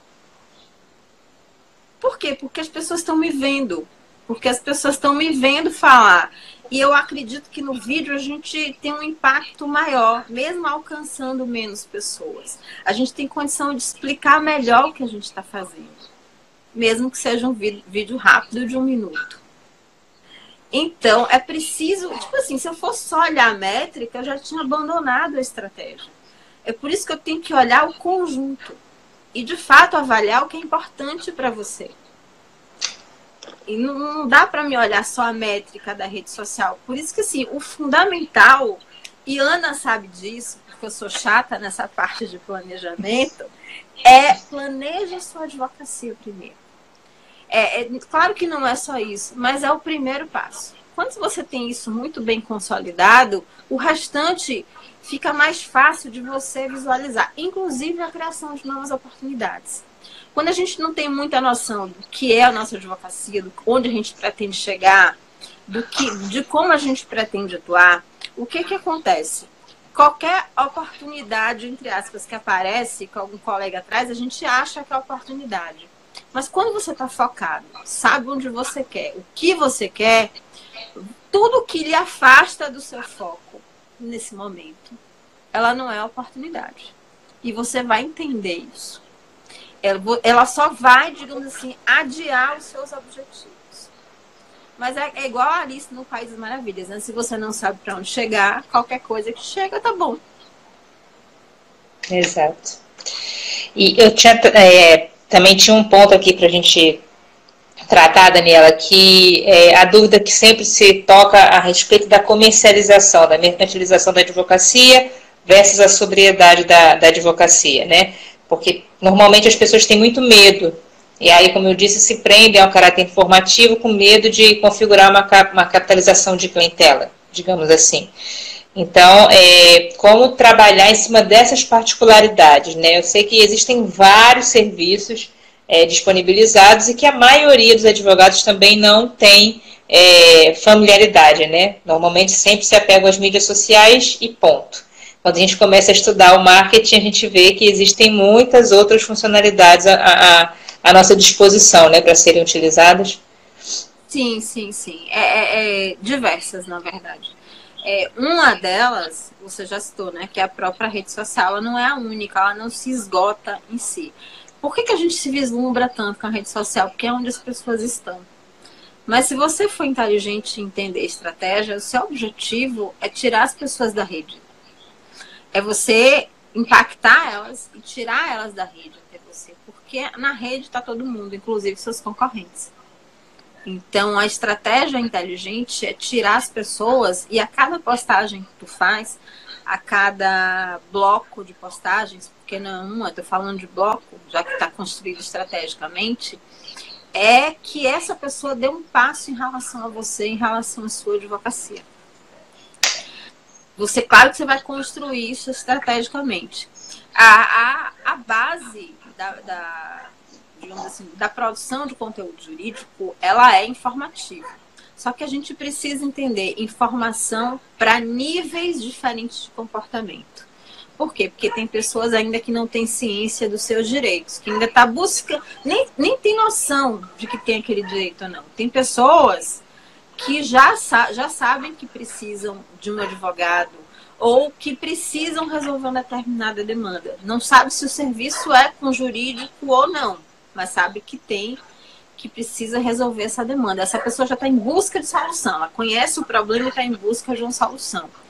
Por quê? Porque as pessoas estão me vendo. Porque as pessoas estão me vendo falar. E eu acredito que no vídeo a gente tem um impacto maior, mesmo alcançando menos pessoas. A gente tem condição de explicar melhor o que a gente está fazendo. Mesmo que seja um vídeo rápido de 1 minuto. Então, é preciso... Tipo assim, se eu fosse só olhar a métrica, eu já tinha abandonado a estratégia. É por isso que eu tenho que olhar o conjunto. E, de fato, avaliar o que é importante para você. E não dá para me olhar só a métrica da rede social. Por isso que, assim, o fundamental... E Ana sabe disso, porque eu sou chata nessa parte de planejamento... planeje a sua advocacia primeiro. Claro que não é só isso, mas é o primeiro passo. Quando você tem isso muito bem consolidado, o restante fica mais fácil de você visualizar, inclusive a criação de novas oportunidades. Quando a gente não tem muita noção do que é a nossa advocacia, onde a gente pretende chegar, de como a gente pretende atuar, o que acontece? Qualquer oportunidade, entre aspas, que aparece, que algum colega traz, a gente acha que é oportunidade. Mas quando você está focado, sabe onde você quer, o que você quer, tudo que lhe afasta do seu foco nesse momento, ela não é oportunidade. E você vai entender isso. Ela só vai, digamos assim, adiar os seus objetivos. Mas é igual a Alice no País das Maravilhas, né? Se você não sabe para onde chegar, qualquer coisa que chega tá bom. Exato. E eu também tinha um ponto aqui para a gente tratar, Daniela, que a dúvida que sempre se toca a respeito da comercialização, da mercantilização da advocacia versus a sobriedade da advocacia, né? Porque normalmente as pessoas têm muito medo. E aí, como eu disse, se prendem ao caráter informativo com medo de configurar uma capitalização de clientela, digamos assim. Então, como trabalhar em cima dessas particularidades, né? Eu sei que existem vários serviços disponibilizados e que a maioria dos advogados também não tem familiaridade, né? Normalmente sempre se apegam às mídias sociais e ponto. Quando a gente começa a estudar o marketing, a gente vê que existem muitas outras funcionalidades à nossa disposição, né, para serem utilizadas. Sim. Diversas, na verdade. Uma delas, você já citou, né, que é a própria rede social. Ela não é a única, ela não se esgota em si. Por que a gente se vislumbra tanto com a rede social? Porque é onde as pessoas estão. Mas se você for inteligente e entender a estratégia, o seu objetivo é tirar as pessoas da rede. É você impactar elas e tirar elas da rede até você. Porque na rede está todo mundo, inclusive seus concorrentes. Então, a estratégia inteligente é tirar as pessoas e a cada postagem que tu faz, a cada bloco de postagens, porque não estou falando de bloco, já que está construído estrategicamente, é que essa pessoa dê um passo em relação a você, em relação à sua advocacia. Claro que você vai construir isso estrategicamente. A base digamos assim, da produção de conteúdo jurídico, ela é informativa. Só que a gente precisa entender informação para níveis diferentes de comportamento. Por quê? Porque tem pessoas ainda que não têm ciência dos seus direitos, que ainda está buscando, nem tem noção de que tem aquele direito ou não. Tem pessoas que já sabem que precisam de um advogado ou que precisam resolver uma determinada demanda. Não sabe se o serviço é com jurídico ou não, mas sabe que precisa resolver essa demanda. Essa pessoa já está em busca de solução, ela conhece o problema e está em busca de uma solução.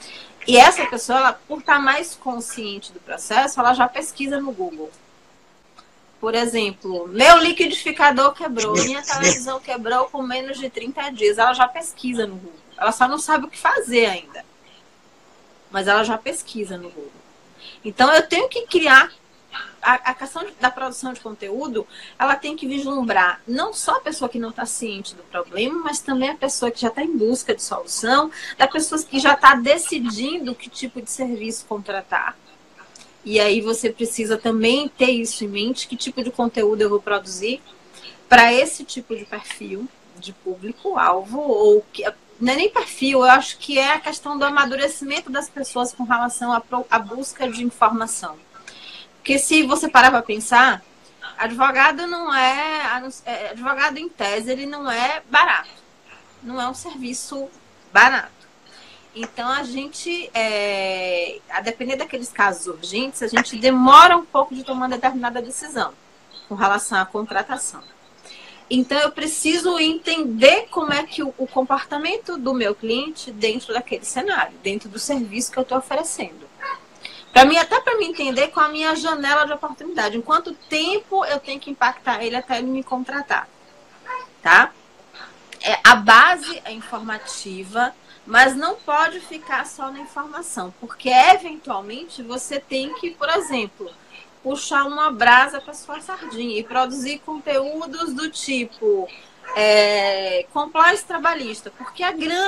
E essa pessoa, ela, por estar mais consciente do processo, ela já pesquisa no Google. Por exemplo, meu liquidificador quebrou, minha televisão quebrou com menos de 30 dias. Ela já pesquisa no Google. Ela só não sabe o que fazer ainda. Mas ela já pesquisa no Google. Então, eu tenho que criar a questão da produção de conteúdo, ela tem que vislumbrar não só a pessoa que não está ciente do problema, mas também a pessoa que já está em busca de solução, da pessoa que já está decidindo que tipo de serviço contratar. E aí você precisa também ter isso em mente, que tipo de conteúdo eu vou produzir para esse tipo de perfil de público-alvo, ou que não é nem perfil, eu acho que é a questão do amadurecimento das pessoas com relação à busca de informação. Porque se você parar para pensar, advogado não é... Advogado, em tese, ele não é barato. Não é um serviço barato. Então, a gente, a depender daqueles casos urgentes, a gente demora um pouco de tomar determinada decisão com relação à contratação. Então, eu preciso entender como é que o comportamento do meu cliente dentro daquele cenário, dentro do serviço que eu estou oferecendo. Até para mim entender qual a minha janela de oportunidade. Em quanto tempo eu tenho que impactar ele até ele me contratar. Tá? A base é informativa, mas não pode ficar só na informação. Porque, eventualmente, você tem que, por exemplo, puxar uma brasa para sua sardinha e produzir conteúdos do tipo compliance trabalhista. Porque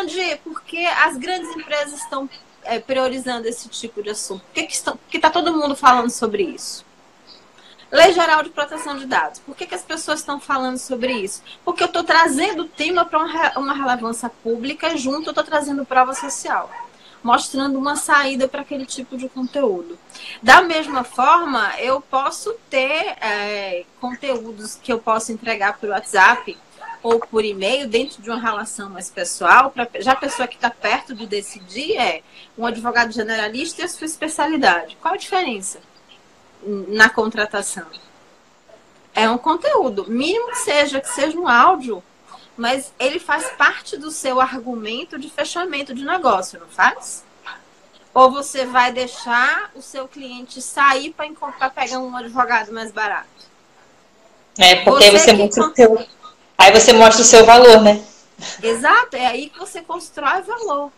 as grandes empresas estão priorizando esse tipo de assunto? Por que está todo mundo falando sobre isso? Lei Geral de Proteção de Dados. Por que as pessoas estão falando sobre isso? Porque eu estou trazendo o tema para uma relevância pública junto, eu estou trazendo prova social, mostrando uma saída para aquele tipo de conteúdo. Da mesma forma, eu posso ter conteúdos que eu posso entregar por WhatsApp ou por e-mail, dentro de uma relação mais pessoal, já a pessoa que está perto de decidir um advogado generalista e a sua especialidade. Qual a diferença na contratação? É um conteúdo, mínimo que seja um áudio, mas ele faz parte do seu argumento de fechamento de negócio, não faz? Ou você vai deixar o seu cliente sair para pegar um advogado mais barato? Porque aí você mostra o seu valor, né? Exato, é aí que você constrói valor.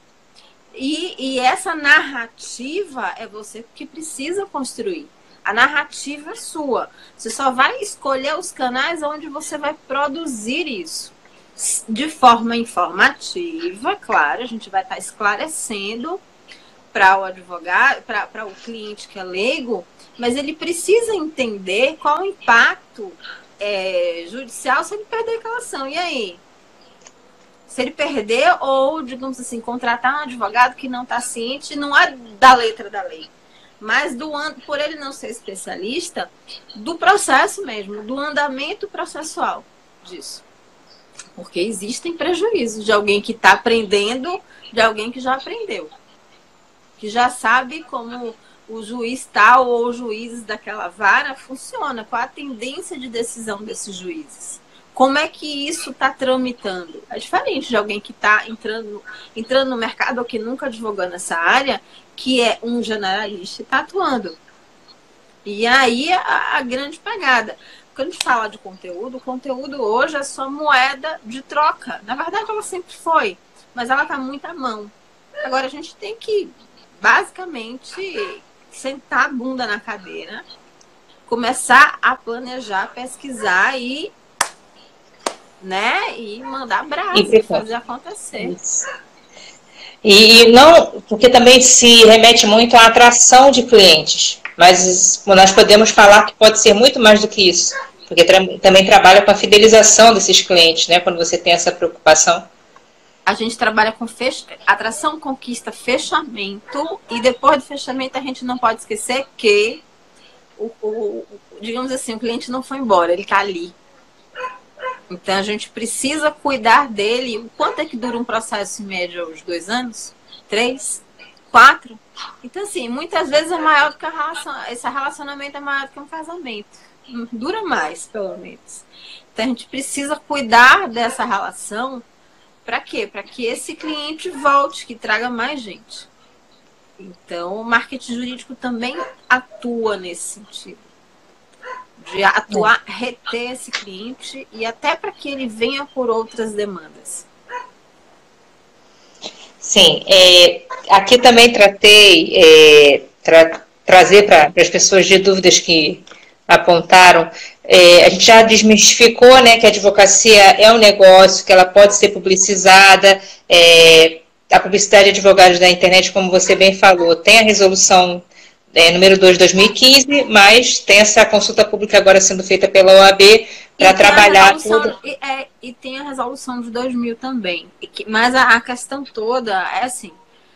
E essa narrativa é você que precisa construir. A narrativa é sua. Você só vai escolher os canais onde você vai produzir isso. De forma informativa, claro, a gente vai estar esclarecendo para o advogado, para o cliente que é leigo, mas ele precisa entender qual o impacto judicial se ele perder aquela ação. E aí? Se ele perder ou, digamos assim, contratar um advogado que não está ciente, não é da letra da lei, mas por ele não ser especialista, do processo mesmo, do andamento processual disso. Porque existem prejuízos de alguém que está aprendendo, de alguém que já aprendeu, que já sabe como o juiz tal ou os juízes daquela vara funciona, qual a tendência de decisão desses juízes. Como é que isso está tramitando? É diferente de alguém que está entrando no mercado ou que nunca advogou nessa área, que é um generalista e está atuando. E aí a grande pegada. Quando a gente fala de conteúdo, o conteúdo hoje é só moeda de troca. Na verdade, ela sempre foi, mas ela está muito à mão. Agora, a gente tem que, basicamente, sentar a bunda na cadeira, começar a planejar, pesquisar e mandar brasa, fazer acontecer. Isso. E não, porque também se remete muito à atração de clientes, mas nós podemos falar que pode ser muito mais do que isso, porque também trabalha com a fidelização desses clientes, né, quando você tem essa preocupação. A gente trabalha com atração, conquista, fechamento, e depois do fechamento a gente não pode esquecer que digamos assim, o cliente não foi embora, ele está ali. Então, a gente precisa cuidar dele. O quanto é que dura um processo em média hoje? 2 anos? 3? 4? Então, assim, muitas vezes é maior do que esse relacionamento é maior do que um casamento. Dura mais, pelo menos. Então, a gente precisa cuidar dessa relação. Para quê? Para que esse cliente volte, que traga mais gente. Então, o marketing jurídico também atua nesse sentido. De atuar, reter esse cliente e até para que ele venha por outras demandas. Sim, aqui também tratei, trazer para as pessoas de dúvidas que apontaram, a gente já desmistificou, né, que a advocacia é um negócio, que ela pode ser publicizada, a publicidade de advogados da internet, como você bem falou, tem a resolução número 2 de 2015, mas tem essa consulta pública agora sendo feita pela OAB para trabalhar tudo. E tem a resolução de 2000 também. Mas a questão toda é assim,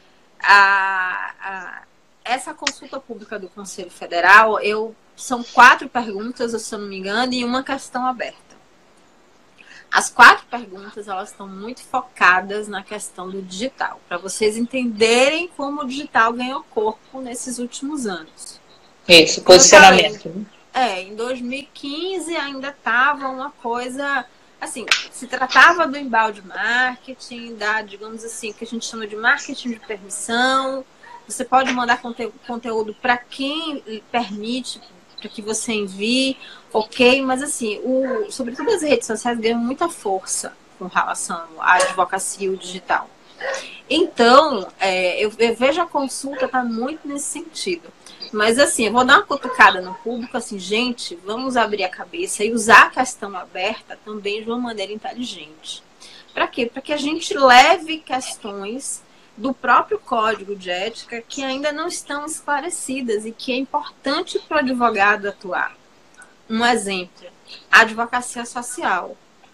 essa consulta pública do Conselho Federal, são 4 perguntas, se eu não me engano, e uma questão aberta. As 4 perguntas, elas estão muito focadas na questão do digital, para vocês entenderem como o digital ganhou corpo nesses últimos anos. Isso, posicionamento. Em 2015 ainda estava uma coisa, assim, se tratava do embalde marketing, digamos assim, que a gente chama de marketing de permissão. Você pode mandar conteúdo para quem permite, para que você envie, ok, mas assim, sobretudo as redes sociais ganham muita força com relação à advocacia e o digital. Então, eu vejo a consulta está muito nesse sentido. Mas assim, eu vou dar uma cutucada no público, assim, gente, vamos abrir a cabeça e usar a questão aberta também de uma maneira inteligente. Para quê? Para que a gente leve questões do próprio código de ética que ainda não estão esclarecidas e que é importante para o advogado atuar. Um exemplo, a advocacia social.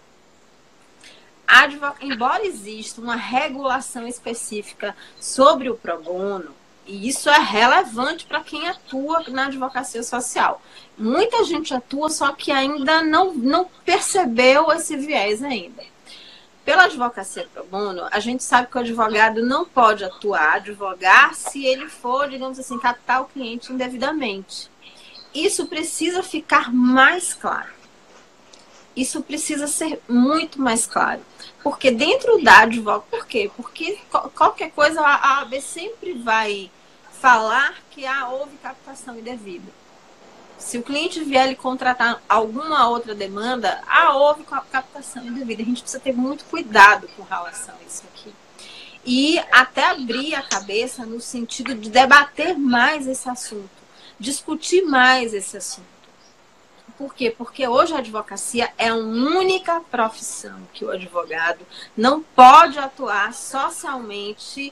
Embora exista uma regulação específica sobre o pro bono, e isso é relevante para quem atua na advocacia social. Muita gente atua, só que ainda não percebeu esse viés ainda. Pela advocacia pro bono, a gente sabe que o advogado não pode advogar se ele for, digamos assim, captar o cliente indevidamente. Isso precisa ficar mais claro. Isso precisa ser muito mais claro. Porque dentro da advocacia... Por quê? Porque qualquer coisa a OAB sempre vai falar que houve captação indevida. Se o cliente vier lhe contratar alguma outra demanda, houve captação indevida. A gente precisa ter muito cuidado com relação a isso aqui. E até abrir a cabeça no sentido de debater mais esse assunto, discutir mais esse assunto. Por quê? Porque hoje a advocacia é a única profissão que o advogado não pode atuar socialmente,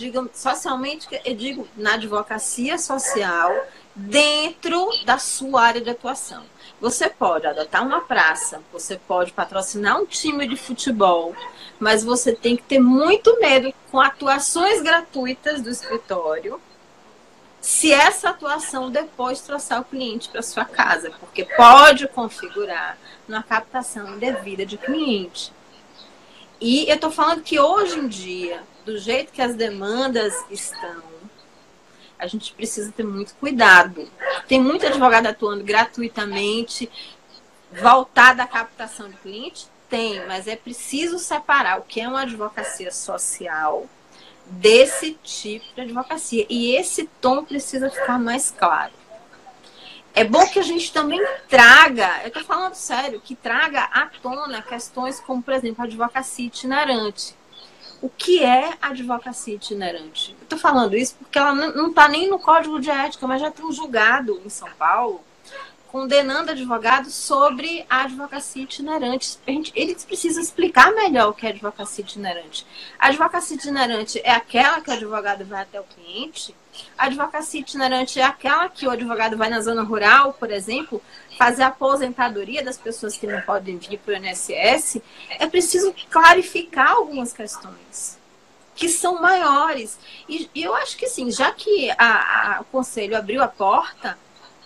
eu digo na advocacia social, dentro da sua área de atuação. Você pode adotar uma praça, você pode patrocinar um time de futebol, mas você tem que ter muito medo com atuações gratuitas do escritório, se essa atuação depois trouxer o cliente para sua casa, porque pode configurar uma captação indevida de cliente. E eu estou falando que hoje em dia, do jeito que as demandas estão, a gente precisa ter muito cuidado. Tem muito advogado atuando gratuitamente, voltada à captação de cliente? Tem, mas é preciso separar o que é uma advocacia social desse tipo de advocacia. E esse tom precisa ficar mais claro. É bom que a gente também traga, eu estou falando sério, que traga à tona questões como, por exemplo, a advocacia itinerante. O que é advocacia itinerante? Eu estou falando isso porque ela não está nem no Código de Ética, mas já tem um julgado em São Paulo condenando advogados sobre a advocacia itinerante. Eles precisam explicar melhor o que é advocacia itinerante. A advocacia itinerante é aquela que o advogado vai até o cliente? A advocacia itinerante é aquela que o advogado vai na zona rural, por exemplo, fazer a aposentadoria das pessoas que não podem vir para o INSS? É preciso clarificar algumas questões que são maiores. E eu acho que, sim, já que o Conselho abriu a porta,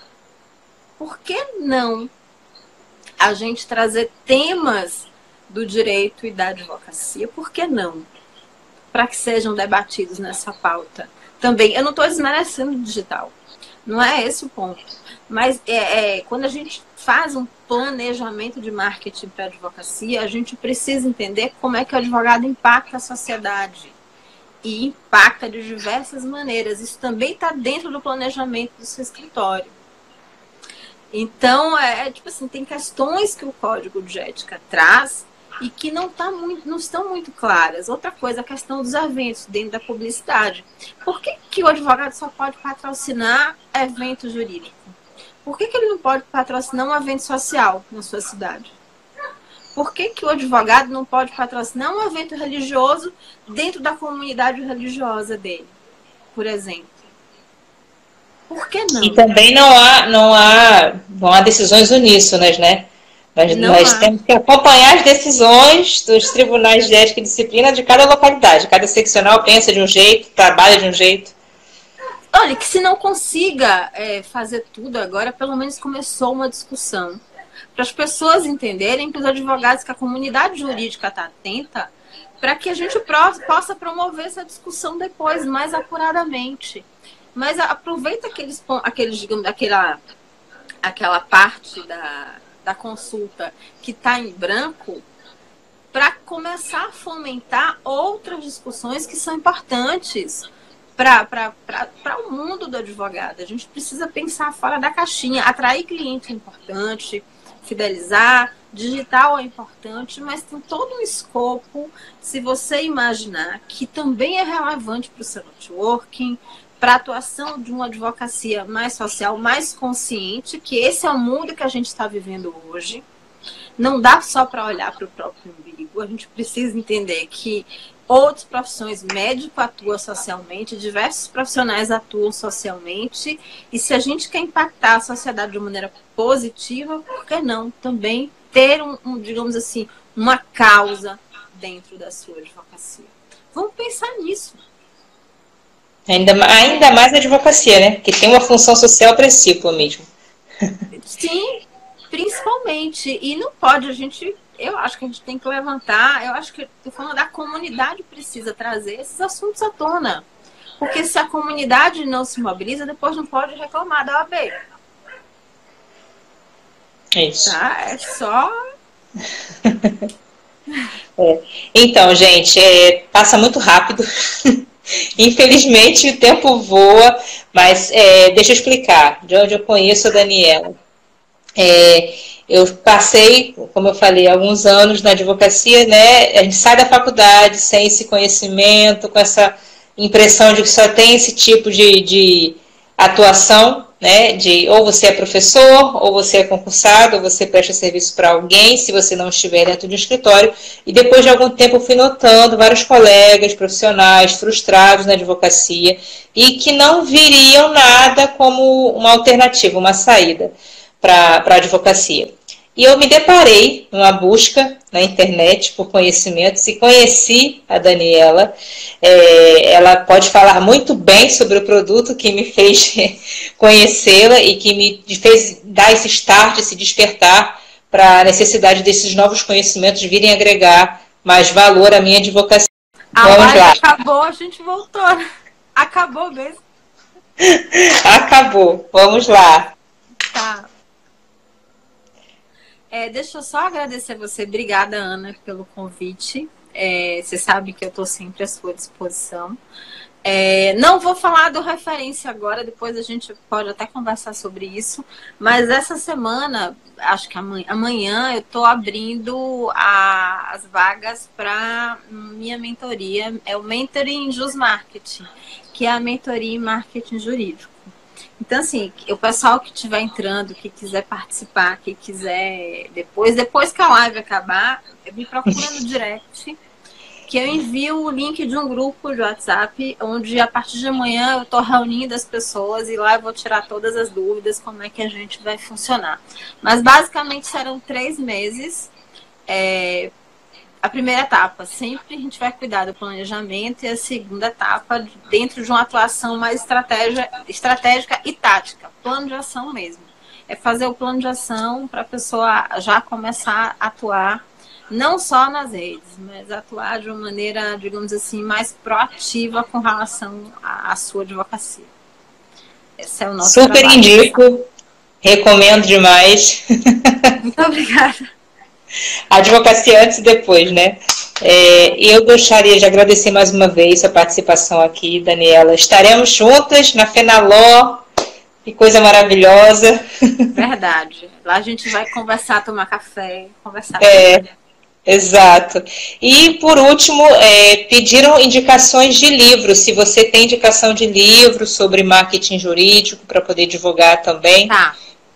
por que não a gente trazer temas do direito e da advocacia? Por que não? Para que sejam debatidos nessa pauta. Também, eu não estou desmerecendo o digital. Não é esse o ponto. Mas quando a gente faz um planejamento de marketing para a advocacia, a gente precisa entender como é que o advogado impacta a sociedade. e impacta de diversas maneiras. Isso também está dentro do planejamento do seu escritório. Então, tipo assim, tem questões que o código de ética traz e que não estão muito claras. Outra coisa, a questão dos eventos dentro da publicidade. Por que o advogado só pode patrocinar evento jurídico? Por que ele não pode patrocinar um evento social na sua cidade? Por que o advogado não pode patrocinar um evento religioso dentro da comunidade religiosa dele, por exemplo? Por que não? E também não há decisões uníssonas, né? Nós temos que acompanhar as decisões dos tribunais de ética e disciplina de cada localidade. Cada seccional pensa de um jeito, trabalha de um jeito. Olha, que se não consiga fazer tudo agora, pelo menos começou uma discussão. Para as pessoas entenderem, que os advogados, que a comunidade jurídica está atenta, para que a gente possa promover essa discussão depois, mais apuradamente. Mas aproveita aquela parte da consulta que está em branco para começar a fomentar outras discussões que são importantes para o mundo do advogado. A gente precisa pensar fora da caixinha. Atrair cliente é importante, fidelizar, digital é importante, mas tem todo um escopo, se você imaginar, que também é relevante para o seu networking, para a atuação de uma advocacia mais social, mais consciente, que esse é o mundo que a gente está vivendo hoje. Não dá só para olhar para o próprio umbigo, a gente precisa entender que outras profissões, médico atua socialmente, diversos profissionais atuam socialmente, e se a gente quer impactar a sociedade de uma maneira positiva, por que não também ter digamos assim, uma causa dentro da sua advocacia? Vamos pensar nisso. Ainda mais a advocacia, né? Que tem uma função social precípua mesmo. Sim, principalmente. E não pode, eu acho que a gente tem que levantar, eu acho que estou falando da comunidade precisa trazer esses assuntos à tona. Porque se a comunidade não se mobiliza, depois não pode reclamar da OAB. Isso. Tá? É só... Então, gente, passa muito rápido. Infelizmente, o tempo voa, mas deixa eu explicar de onde eu conheço a Daniela. Eu passei, como eu falei, alguns anos na advocacia, né? A gente sai da faculdade sem esse conhecimento, com essa impressão de que só tem esse tipo de atuação, né? Ou você é professor, ou você é concursado, ou você presta serviço para alguém, se você não estiver dentro de um escritório. E depois de algum tempo eu fui notando vários colegas profissionais frustrados na advocacia e que não viriam nada como uma alternativa, uma saída para a advocacia. E eu me deparei numa busca na internet por conhecimentos e conheci a Daniela. Ela pode falar muito bem sobre o produto que me fez conhecê-la e que me fez dar esse start, esse despertar para a necessidade desses novos conhecimentos virem agregar mais valor à minha advocacia. Vamos lá. Acabou, a gente voltou. Acabou mesmo. Acabou. Vamos lá. Tá. Deixa eu só agradecer você. Obrigada, Ana, pelo convite. Você sabe que eu estou sempre à sua disposição. Não vou falar do referência agora, depois a gente pode até conversar sobre isso. Mas essa semana, acho que amanhã, eu estou abrindo as vagas para minha mentoria. É o Mentoring Jus Marketing, que é a mentoria em marketing jurídico. Então, assim, o pessoal que estiver entrando, que quiser participar, que quiser depois que a live acabar, me procura no direct, que eu envio o link de um grupo de WhatsApp, onde a partir de amanhã eu estou reunindo as pessoas e lá eu vou tirar todas as dúvidas, como é que a gente vai funcionar. Mas, basicamente, serão 3 meses. A primeira etapa, sempre a gente vai cuidar do planejamento, e a segunda etapa, dentro de uma atuação mais estratégica e tática, plano de ação mesmo. É fazer o plano de ação para a pessoa já começar a atuar, não só nas redes, mas atuar de uma maneira, digamos assim, mais proativa com relação à sua advocacia. Esse é o nosso Super trabalho. Indico, recomendo demais. Muito obrigada. Advocacia antes e depois, né? Eu gostaria de agradecer mais uma vez a participação aqui, Daniela. Estaremos juntas na FENALO, que coisa maravilhosa. Verdade. Lá a gente vai conversar, tomar café, conversar. Exato. E, por último, pediram indicações de livros. Se você tem indicação de livro sobre marketing jurídico para poder divulgar também. Tá.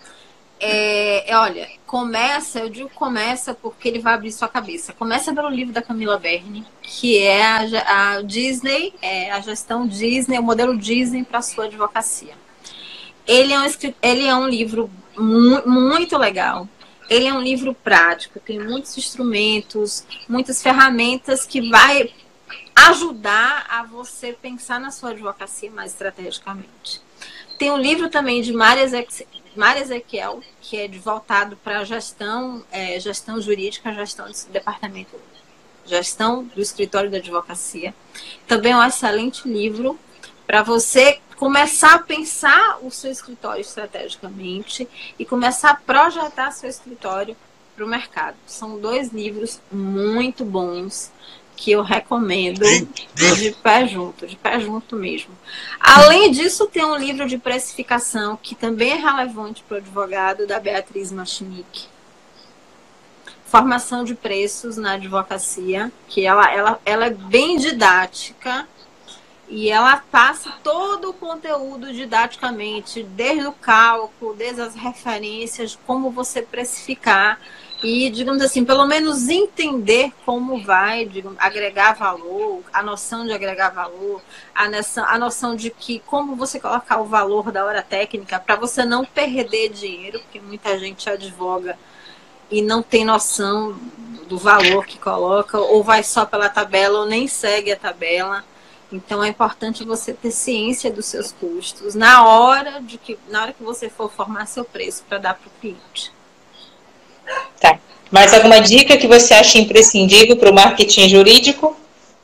Olha, eu digo começa porque ele vai abrir sua cabeça. Começa pelo livro da Camila Verne, que é a Disney, a gestão Disney, o modelo Disney para a sua advocacia. Ele é um livro muito legal. Ele é um livro prático, tem muitos instrumentos, muitas ferramentas que vai ajudar a você pensar na sua advocacia mais estrategicamente. Tem um livro também de Mária Ezequiel, que é voltado para gestão jurídica, gestão do departamento, gestão do escritório da advocacia. Também é um excelente livro para você começar a pensar o seu escritório estrategicamente e começar a projetar seu escritório para o mercado. São 2 livros muito bons que eu recomendo de pé junto mesmo. Além disso, tem um livro de precificação que também é relevante para o advogado, da Beatriz Machinick. Formação de preços na advocacia, que ela é bem didática e ela passa todo o conteúdo didaticamente, desde o cálculo, desde as referências, como você precificar e, digamos assim, pelo menos entender como vai, agregar valor, a noção de agregar valor, a noção de que como você colocar o valor da hora técnica para você não perder dinheiro, porque muita gente advoga e não tem noção do valor que coloca, ou vai só pela tabela, ou nem segue a tabela. Então é importante você ter ciência dos seus custos na hora que você for formar seu preço para dar para o cliente. Tá. Mais alguma dica que você acha imprescindível para o marketing jurídico?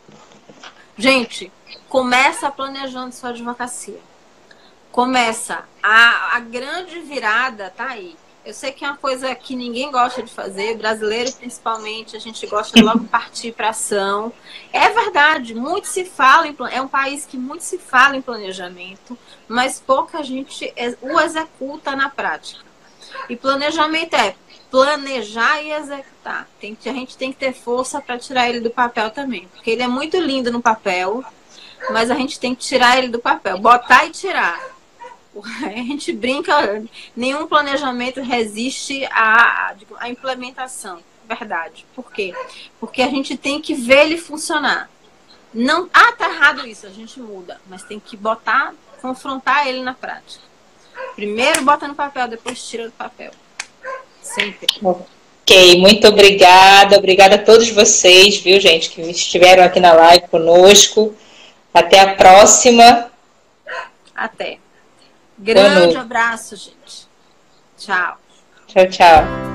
Gente, começa planejando sua advocacia. Começa. A grande virada tá aí. Eu sei que é uma coisa que ninguém gosta de fazer, brasileiro principalmente, a gente gosta de logo partir para ação. É verdade, muito se fala, é um país que muito se fala em planejamento, mas pouca gente o executa na prática. E planejamento é planejar e executar. A gente tem que ter força para tirar ele do papel também, porque ele é muito lindo no papel, mas a gente tem que tirar ele do papel, botar e tirar. A gente brinca, nenhum planejamento resiste à implementação, verdade. Por quê? Porque a gente tem que ver ele funcionar. Não, tá errado isso, a gente muda, mas tem que confrontar ele na prática. Primeiro bota no papel, depois tira do papel. Sempre. Ok, muito obrigada. Obrigada a todos vocês, viu, gente, que estiveram aqui na live conosco. Até a próxima. Até. Grande abraço, gente. Tchau. Tchau, tchau.